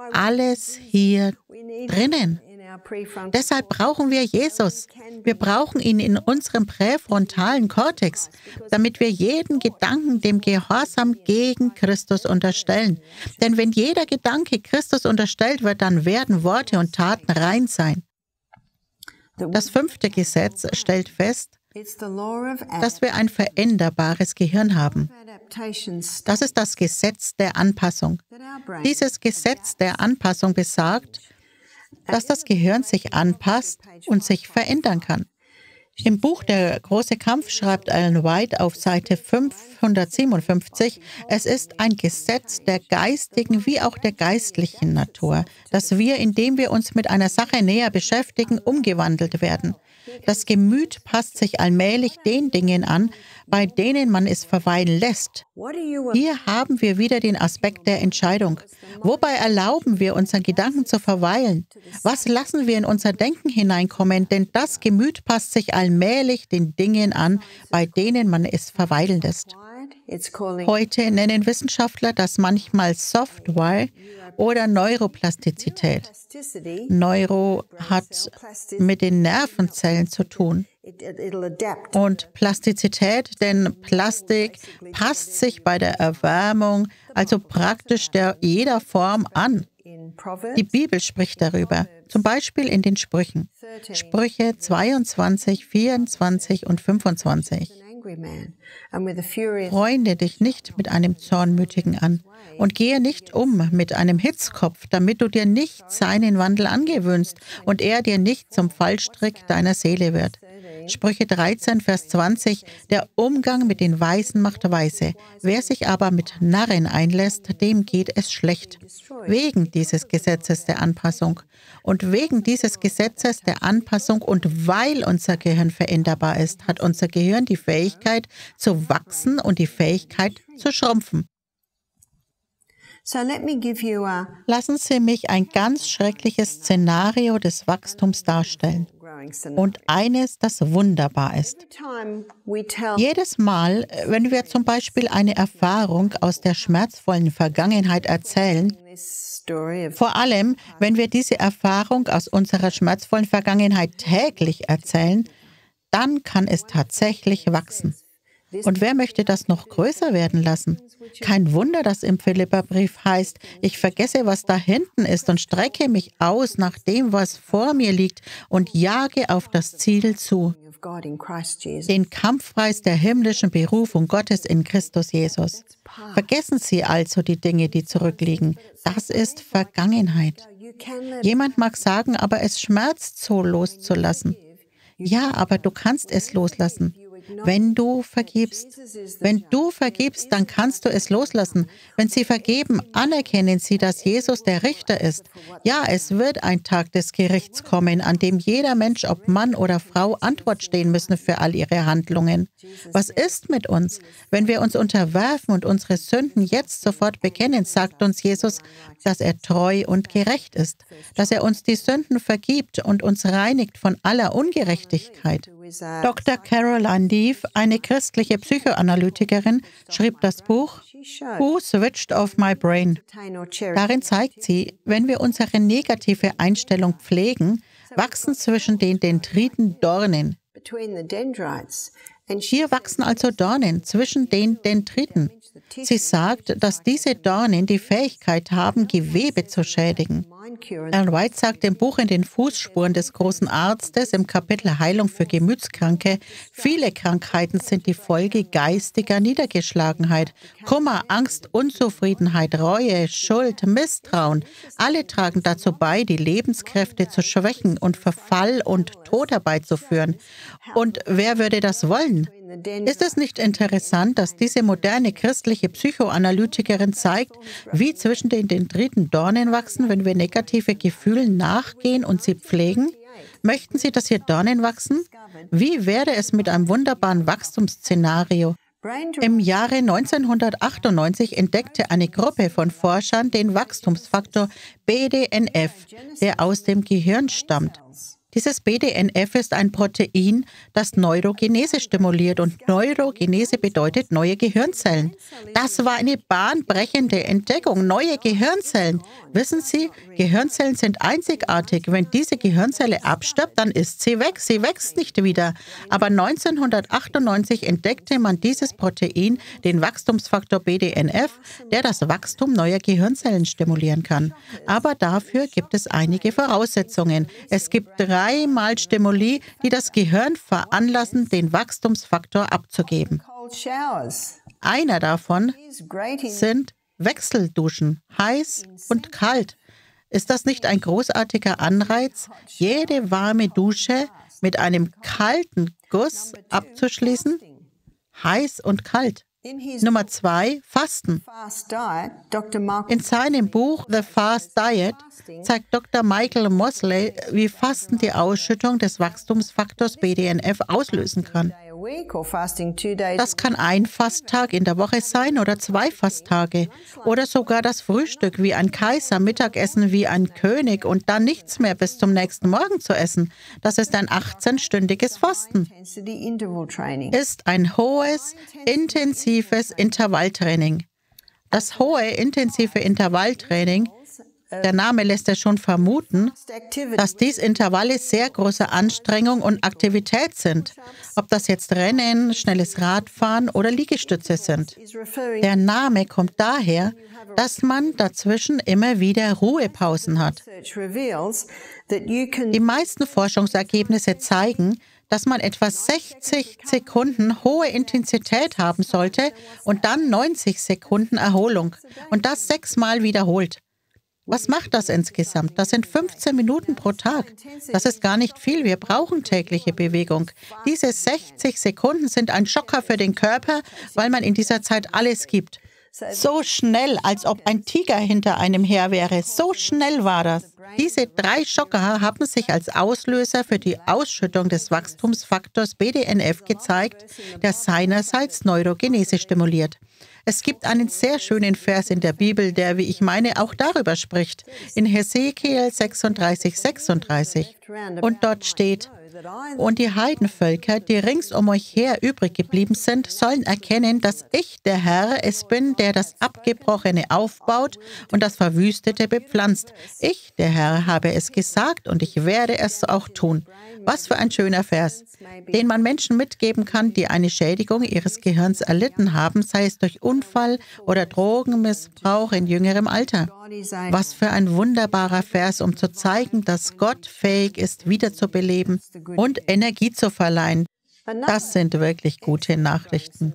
alles hier drinnen. Deshalb brauchen wir Jesus. Wir brauchen ihn in unserem präfrontalen Kortex, damit wir jeden Gedanken dem Gehorsam gegen Christus unterstellen. Denn wenn jeder Gedanke Christus unterstellt wird, dann werden Worte und Taten rein sein. Das fünfte Gesetz stellt fest, dass wir ein veränderbares Gehirn haben. Das ist das Gesetz der Anpassung. Dieses Gesetz der Anpassung besagt, dass das Gehirn sich anpasst und sich verändern kann. Im Buch Der große Kampf schreibt Ellen White auf Seite fünfhundertsiebenundfünfzig, es ist ein Gesetz der geistigen wie auch der geistlichen Natur, dass wir, indem wir uns mit einer Sache näher beschäftigen, umgewandelt werden. Das Gemüt passt sich allmählich den Dingen an, bei denen man es verweilen lässt. Hier haben wir wieder den Aspekt der Entscheidung. Wobei erlauben wir unseren Gedanken zu verweilen? Was lassen wir in unser Denken hineinkommen? Denn das Gemüt passt sich allmählich den Dingen an, bei denen man es verweilen lässt. Heute nennen Wissenschaftler das manchmal Software oder Neuroplastizität. Neuro hat mit den Nervenzellen zu tun. Und Plastizität, denn Plastik passt sich bei der Erwärmung, also praktisch der jeder Form an. Die Bibel spricht darüber, zum Beispiel in den Sprüchen. Sprüche zweiundzwanzig, vierundzwanzig und fünfundzwanzig. Freunde dich nicht mit einem Zornmütigen an und gehe nicht um mit einem Hitzkopf, damit du dir nicht seinen Wandel angewöhnst und er dir nicht zum Fallstrick deiner Seele wird. Sprüche dreizehn, Vers zwanzig, der Umgang mit den Weisen macht weise. Wer sich aber mit Narren einlässt, dem geht es schlecht. Wegen dieses Gesetzes der Anpassung. Und wegen dieses Gesetzes der Anpassung und weil unser Gehirn veränderbar ist, hat unser Gehirn die Fähigkeit zu wachsen und die Fähigkeit zu schrumpfen. Lassen Sie mich ein ganz schreckliches Szenario des Wachstums darstellen. Und eines, das wunderbar ist. Jedes Mal, wenn wir zum Beispiel eine Erfahrung aus der schmerzvollen Vergangenheit erzählen, vor allem, wenn wir diese Erfahrung aus unserer schmerzvollen Vergangenheit täglich erzählen, dann kann es tatsächlich wachsen. Und wer möchte das noch größer werden lassen? Kein Wunder, dass im Philipperbrief heißt, ich vergesse, was da hinten ist und strecke mich aus nach dem, was vor mir liegt und jage auf das Ziel zu. Den Kampfpreis der himmlischen Berufung Gottes in Christus Jesus. Vergessen Sie also die Dinge, die zurückliegen. Das ist Vergangenheit. Jemand mag sagen, aber es schmerzt so loszulassen. Ja, aber du kannst es loslassen. Wenn du vergibst. Wenn du vergibst, dann kannst du es loslassen. Wenn sie vergeben, anerkennen sie, dass Jesus der Richter ist. Ja, es wird ein Tag des Gerichts kommen, an dem jeder Mensch, ob Mann oder Frau, Antwort stehen müssen für all ihre Handlungen. Was ist mit uns? Wenn wir uns unterwerfen und unsere Sünden jetzt sofort bekennen, sagt uns Jesus, dass er treu und gerecht ist, dass er uns die Sünden vergibt und uns reinigt von aller Ungerechtigkeit. Doktor Caroline Leaf, eine christliche Psychoanalytikerin, schrieb das Buch Who Switched Off My Brain? Darin zeigt sie, wenn wir unsere negative Einstellung pflegen, wachsen zwischen den Dendriten Dornen. Hier wachsen also Dornen zwischen den Dendriten. Sie sagt, dass diese Dornen die Fähigkeit haben, Gewebe zu schädigen. Ellen White sagt im Buch In den Fußspuren des großen Arztes im Kapitel Heilung für Gemütskranke, viele Krankheiten sind die Folge geistiger Niedergeschlagenheit. Kummer, Angst, Unzufriedenheit, Reue, Schuld, Misstrauen, alle tragen dazu bei, die Lebenskräfte zu schwächen und Verfall und Tod herbeizuführen. Und wer würde das wollen? Ist es nicht interessant, dass diese moderne christliche Psychoanalytikerin zeigt, wie zwischen den Dendriten Dornen wachsen, wenn wir negative Gefühle nachgehen und sie pflegen? Möchten Sie, dass hier Dornen wachsen? Wie wäre es mit einem wunderbaren Wachstumsszenario? Im Jahre neunzehnhundertachtundneunzig entdeckte eine Gruppe von Forschern den Wachstumsfaktor B D N F, der aus dem Gehirn stammt. Dieses B D N F ist ein Protein, das Neurogenese stimuliert und Neurogenese bedeutet neue Gehirnzellen. Das war eine bahnbrechende Entdeckung, neue Gehirnzellen. Wissen Sie, Gehirnzellen sind einzigartig. Wenn diese Gehirnzelle abstirbt, dann ist sie weg, sie wächst nicht wieder. Aber neunzehnhundertachtundneunzig entdeckte man dieses Protein, den Wachstumsfaktor B D N F, der das Wachstum neuer Gehirnzellen stimulieren kann. Aber dafür gibt es einige Voraussetzungen. Es gibt drei Dreimal Stimuli, die das Gehirn veranlassen, den Wachstumsfaktor abzugeben. Einer davon sind Wechselduschen, heiß und kalt. Ist das nicht ein großartiger Anreiz, jede warme Dusche mit einem kalten Guss abzuschließen? Heiß und kalt. Nummer zwei, Fasten. In seinem Buch The Fast Diet zeigt Doktor Michael Mosley, wie Fasten die Ausschüttung des Wachstumsfaktors B D N F auslösen kann. Das kann ein Fasttag in der Woche sein oder zwei Fasttage oder sogar das Frühstück wie ein Kaiser, Mittagessen wie ein König und dann nichts mehr bis zum nächsten Morgen zu essen. Das ist ein achtzehnstündiges Fasten. Ist ein hohes, intensives Intervalltraining. Das hohe, intensive Intervalltraining, der Name lässt es schon vermuten, dass dies Intervalle sehr großer Anstrengung und Aktivität sind. Ob das jetzt Rennen, schnelles Radfahren oder Liegestütze sind. Der Name kommt daher, dass man dazwischen immer wieder Ruhepausen hat. Die meisten Forschungsergebnisse zeigen, dass man etwa sechzig Sekunden hohe Intensität haben sollte und dann neunzig Sekunden Erholung und das sechsmal wiederholt. Was macht das insgesamt? Das sind fünfzehn Minuten pro Tag. Das ist gar nicht viel. Wir brauchen tägliche Bewegung. Diese sechzig Sekunden sind ein Schocker für den Körper, weil man in dieser Zeit alles gibt. So schnell, als ob ein Tiger hinter einem her wäre. So schnell war das. Diese drei Schocker haben sich als Auslöser für die Ausschüttung des Wachstumsfaktors B D N F gezeigt, der seinerseits Neurogenese stimuliert. Es gibt einen sehr schönen Vers in der Bibel, der, wie ich meine, auch darüber spricht. In Hesekiel sechsunddreißig, sechsunddreißig. Und dort steht: Und die Heidenvölker, die rings um euch her übrig geblieben sind, sollen erkennen, dass ich, der Herr, es bin, der das Abgebrochene aufbaut und das Verwüstete bepflanzt. Ich, der Herr, habe es gesagt und ich werde es auch tun. Was für ein schöner Vers, den man Menschen mitgeben kann, die eine Schädigung ihres Gehirns erlitten haben, sei es durch Unfall oder Drogenmissbrauch in jüngerem Alter. Was für ein wunderbarer Vers, um zu zeigen, dass Gott fähig ist, wiederzubeleben und Energie zu verleihen. Das sind wirklich gute Nachrichten.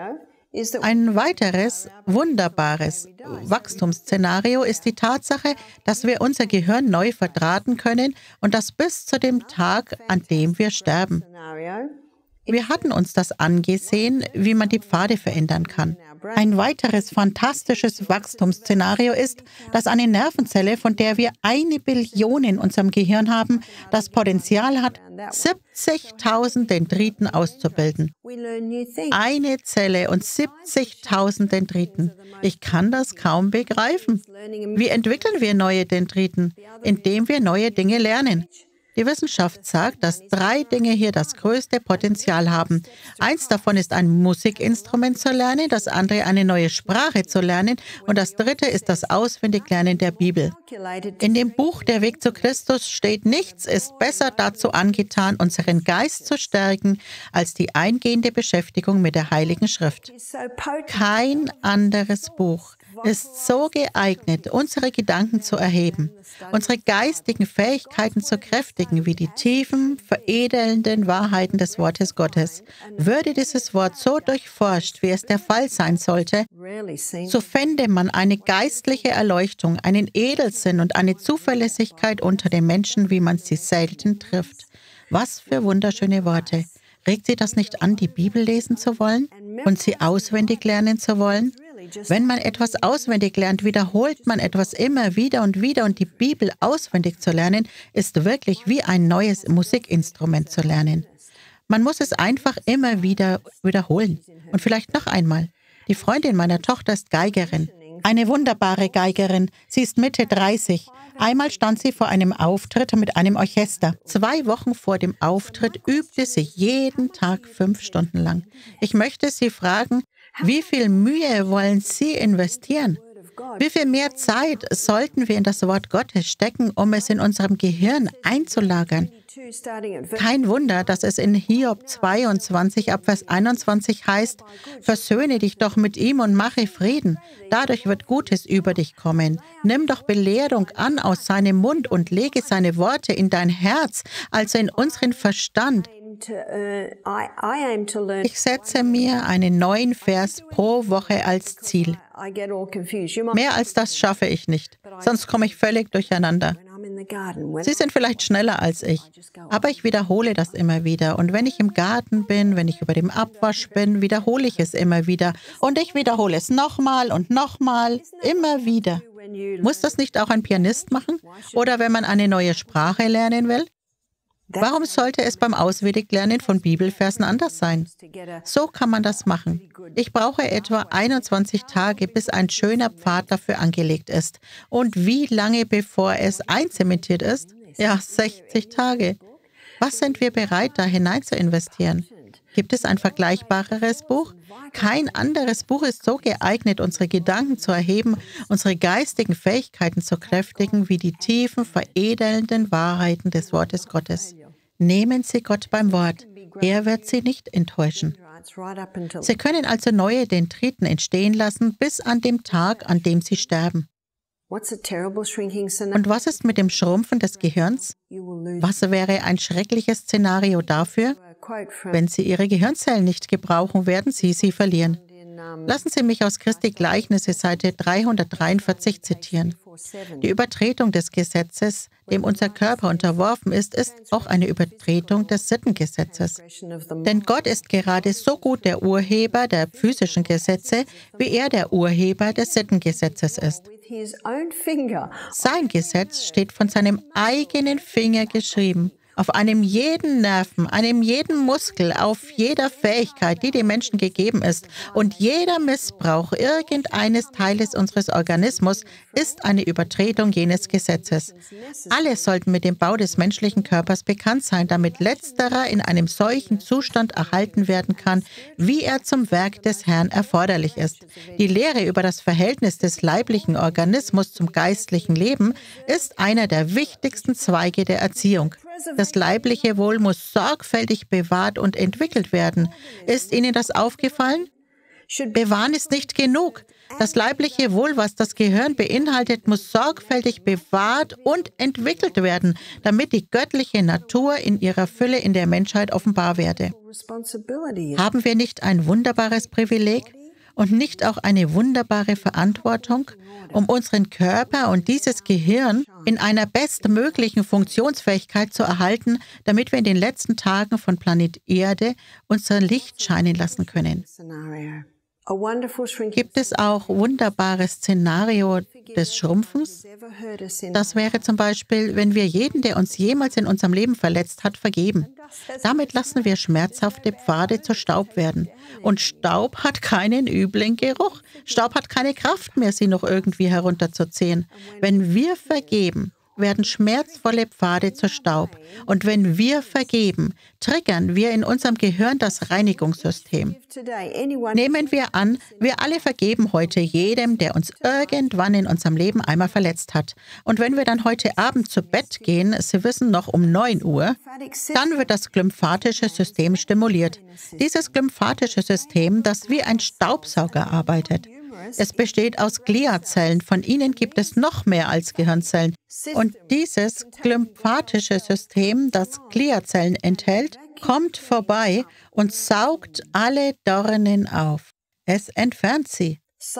Ein weiteres wunderbares Wachstumsszenario ist die Tatsache, dass wir unser Gehirn neu verdrahten können und das bis zu dem Tag, an dem wir sterben. Wir hatten uns das angesehen, wie man die Pfade verändern kann. Ein weiteres fantastisches Wachstumsszenario ist, dass eine Nervenzelle, von der wir eine Billion in unserem Gehirn haben, das Potenzial hat, siebzigtausend Dendriten auszubilden. Eine Zelle und siebzigtausend Dendriten. Ich kann das kaum begreifen. Wie entwickeln wir neue Dendriten? Indem wir neue Dinge lernen. Die Wissenschaft sagt, dass drei Dinge hier das größte Potenzial haben. Eins davon ist ein Musikinstrument zu lernen, das andere eine neue Sprache zu lernen und das dritte ist das Auswendiglernen der Bibel. In dem Buch Der Weg zu Christus steht, nichts ist besser dazu angetan, unseren Geist zu stärken, als die eingehende Beschäftigung mit der Heiligen Schrift. Kein anderes Buch ist so geeignet, unsere Gedanken zu erheben, unsere geistigen Fähigkeiten zu kräftigen, wie die tiefen, veredelnden Wahrheiten des Wortes Gottes. Würde dieses Wort so durchforscht, wie es der Fall sein sollte, so fände man eine geistliche Erleuchtung, einen Edelsinn und eine Zuverlässigkeit unter den Menschen, wie man sie selten trifft. Was für wunderschöne Worte. Regt Sie das nicht an, die Bibel lesen zu wollen und sie auswendig lernen zu wollen? Wenn man etwas auswendig lernt, wiederholt man etwas immer wieder und wieder und die Bibel auswendig zu lernen, ist wirklich wie ein neues Musikinstrument zu lernen. Man muss es einfach immer wieder wiederholen und vielleicht noch einmal. Die Freundin meiner Tochter ist Geigerin. Eine wunderbare Geigerin. Sie ist Mitte dreißig. Einmal stand sie vor einem Auftritt mit einem Orchester. Zwei Wochen vor dem Auftritt übte sie jeden Tag fünf Stunden lang. Ich möchte Sie fragen, wie viel Mühe wollen Sie investieren? Wie viel mehr Zeit sollten wir in das Wort Gottes stecken, um es in unserem Gehirn einzulagern? Kein Wunder, dass es in Hiob zweiundzwanzig, ab Vers einundzwanzig heißt, versöhne dich doch mit ihm und mache Frieden. Dadurch wird Gutes über dich kommen. Nimm doch Belehrung an aus seinem Mund und lege seine Worte in dein Herz, also in unseren Verstand. Ich setze mir einen neuen Vers pro Woche als Ziel. Mehr als das schaffe ich nicht, sonst komme ich völlig durcheinander. Sie sind vielleicht schneller als ich, aber ich wiederhole das immer wieder. Und wenn ich im Garten bin, wenn ich über dem Abwasch bin, wiederhole ich es immer wieder. Und ich wiederhole es nochmal und nochmal, immer wieder. Muss das nicht auch ein Pianist machen? Oder wenn man eine neue Sprache lernen will? Warum sollte es beim Auswendiglernen von Bibelversen anders sein? So kann man das machen. Ich brauche etwa einundzwanzig Tage, bis ein schöner Pfad dafür angelegt ist. Und wie lange, bevor es einzementiert ist? Ja, sechzig Tage. Was sind wir bereit, da hinein zu investieren? Gibt es ein vergleichbareres Buch? Kein anderes Buch ist so geeignet, unsere Gedanken zu erheben, unsere geistigen Fähigkeiten zu kräftigen, wie die tiefen, veredelnden Wahrheiten des Wortes Gottes. Nehmen Sie Gott beim Wort. Er wird Sie nicht enttäuschen. Sie können also neue Dendriten entstehen lassen, bis an dem Tag, an dem Sie sterben. Und was ist mit dem Schrumpfen des Gehirns? Was wäre ein schreckliches Szenario dafür? Wenn Sie Ihre Gehirnzellen nicht gebrauchen, werden Sie sie verlieren. Lassen Sie mich aus Christi Gleichnisse Seite dreihundertdreiundvierzig zitieren. Die Übertretung des Gesetzes, dem unser Körper unterworfen ist, ist auch eine Übertretung des Sittengesetzes. Denn Gott ist gerade so gut der Urheber der physischen Gesetze, wie er der Urheber des Sittengesetzes ist. Sein Gesetz steht von seinem eigenen Finger geschrieben. Auf einem jeden Nerven, einem jeden Muskel, auf jeder Fähigkeit, die dem Menschen gegeben ist. Und jeder Missbrauch irgendeines Teiles unseres Organismus ist eine Übertretung jenes Gesetzes. Alle sollten mit dem Bau des menschlichen Körpers bekannt sein, damit letzterer in einem solchen Zustand erhalten werden kann, wie er zum Werk des Herrn erforderlich ist. Die Lehre über das Verhältnis des leiblichen Organismus zum geistlichen Leben ist einer der wichtigsten Zweige der Erziehung. Das leibliche Wohl muss sorgfältig bewahrt und entwickelt werden. Ist Ihnen das aufgefallen? Bewahren ist nicht genug. Das leibliche Wohl, was das Gehirn beinhaltet, muss sorgfältig bewahrt und entwickelt werden, damit die göttliche Natur in ihrer Fülle in der Menschheit offenbar werde. Haben wir nicht ein wunderbares Privileg und nicht auch eine wunderbare Verantwortung, um unseren Körper und dieses Gehirn in einer bestmöglichen Funktionsfähigkeit zu erhalten, damit wir in den letzten Tagen von Planet Erde unser Licht scheinen lassen können? Gibt es auch wunderbare Szenario des Schrumpfens? Das wäre zum Beispiel, wenn wir jeden, der uns jemals in unserem Leben verletzt hat, vergeben. Damit lassen wir schmerzhafte Pfade zu Staub werden. Und Staub hat keinen üblen Geruch. Staub hat keine Kraft mehr, sie noch irgendwie herunterzuziehen. Wenn wir vergeben, werden schmerzvolle Pfade zu Staub. Und wenn wir vergeben, triggern wir in unserem Gehirn das Reinigungssystem. Nehmen wir an, wir alle vergeben heute jedem, der uns irgendwann in unserem Leben einmal verletzt hat. Und wenn wir dann heute Abend zu Bett gehen, Sie wissen noch um neun Uhr, dann wird das glymphatische System stimuliert. Dieses glymphatische System, das wie ein Staubsauger arbeitet. Es besteht aus Gliazellen. Von ihnen gibt es noch mehr als Gehirnzellen. Und dieses glymphatische System, das Gliazellen enthält, kommt vorbei und saugt alle Dornen auf. Es entfernt sie.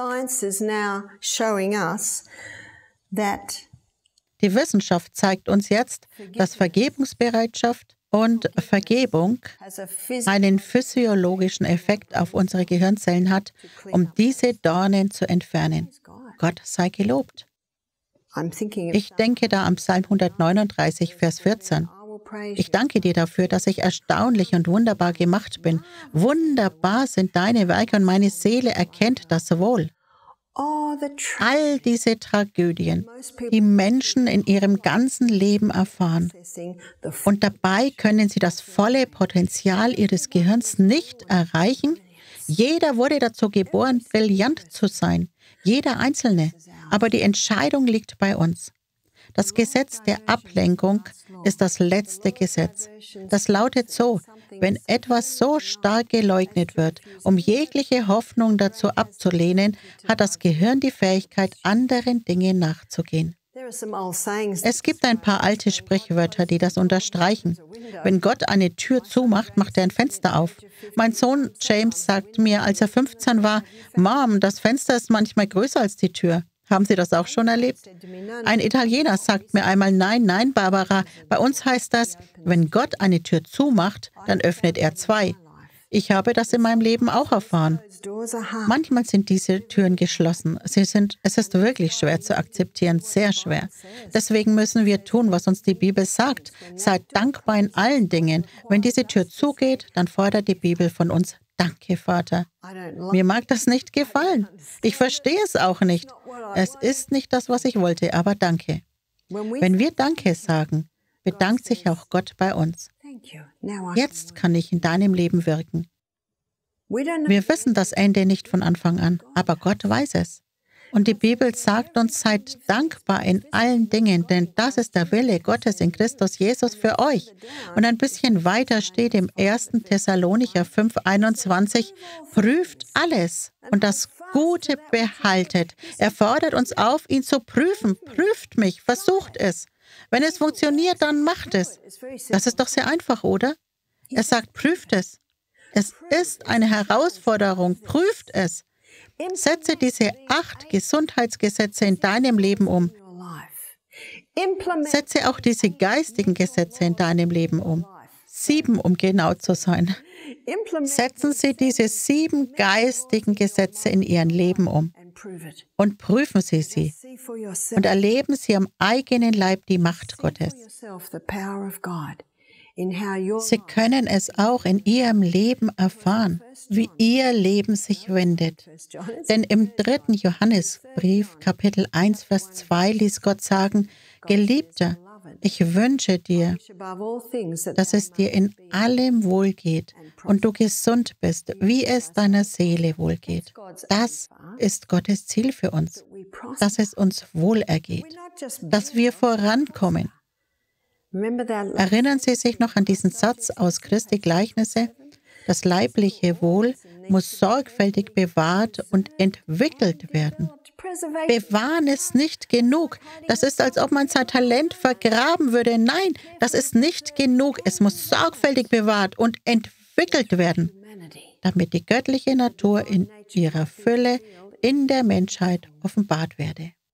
Die Wissenschaft zeigt uns jetzt, dass Vergebungsbereitschaft und Vergebung einen physiologischen Effekt auf unsere Gehirnzellen hat, um diese Dornen zu entfernen. Gott sei gelobt. Ich denke da am Psalm hundertneununddreißig, Vers vierzehn. Ich danke dir dafür, dass ich erstaunlich und wunderbar gemacht bin. Wunderbar sind deine Werke und meine Seele erkennt das wohl. All diese Tragödien, die Menschen in ihrem ganzen Leben erfahren. Und dabei können sie das volle Potenzial ihres Gehirns nicht erreichen. Jeder wurde dazu geboren, brillant zu sein. Jeder Einzelne. Aber die Entscheidung liegt bei uns. Das Gesetz der Ablenkung ist das letzte Gesetz. Das lautet so: Wenn etwas so stark geleugnet wird, um jegliche Hoffnung dazu abzulehnen, hat das Gehirn die Fähigkeit, anderen Dingen nachzugehen. Es gibt ein paar alte Sprichwörter, die das unterstreichen. Wenn Gott eine Tür zumacht, macht er ein Fenster auf. Mein Sohn James sagt mir, als er fünfzehn war: Mom, das Fenster ist manchmal größer als die Tür. Haben Sie das auch schon erlebt? Ein Italiener sagt mir einmal: Nein, nein, Barbara, bei uns heißt das, wenn Gott eine Tür zumacht, dann öffnet er zwei. Ich habe das in meinem Leben auch erfahren. Manchmal sind diese Türen geschlossen. Sie sind, es ist wirklich schwer zu akzeptieren, sehr schwer. Deswegen müssen wir tun, was uns die Bibel sagt. Seid dankbar in allen Dingen. Wenn diese Tür zugeht, dann fordert die Bibel von uns: Danke, Vater. Mir mag das nicht gefallen. Ich verstehe es auch nicht. Es ist nicht das, was ich wollte, aber danke. Wenn wir Danke sagen, bedankt sich auch Gott bei uns. Jetzt kann ich in deinem Leben wirken. Wir wissen das Ende nicht von Anfang an, aber Gott weiß es. Und die Bibel sagt uns: Seid dankbar in allen Dingen, denn das ist der Wille Gottes in Christus Jesus für euch. Und ein bisschen weiter steht im ersten Thessalonicher fünf einundzwanzig: Prüft alles und das Gute behaltet. Er fordert uns auf, ihn zu prüfen. Prüft mich, versucht es. Wenn es funktioniert, dann macht es. Das ist doch sehr einfach, oder? Er sagt: Prüft es. Es ist eine Herausforderung. Prüft es. Setze diese acht Gesundheitsgesetze in deinem Leben um. Setze auch diese geistigen Gesetze in deinem Leben um. Sieben, um genau zu sein. Setzen Sie diese sieben geistigen Gesetze in Ihrem Leben um und prüfen Sie sie und erleben Sie am eigenen Leib die Macht Gottes. Sie können es auch in Ihrem Leben erfahren, wie Ihr Leben sich wendet. Denn im dritten Johannesbrief, Kapitel eins, Vers zwei, ließ Gott sagen: Geliebter, ich wünsche dir, dass es dir in allem wohlgeht und du gesund bist, wie es deiner Seele wohlgeht. Das ist Gottes Ziel für uns, dass es uns wohlergeht, dass wir vorankommen. Erinnern Sie sich noch an diesen Satz aus Christi Gleichnisse? Das leibliche Wohl muss sorgfältig bewahrt und entwickelt werden. Bewahren ist nicht genug. Das ist, als ob man sein Talent vergraben würde. Nein, das ist nicht genug. Es muss sorgfältig bewahrt und entwickelt werden, damit die göttliche Natur in ihrer Fülle in der Menschheit offenbart werde.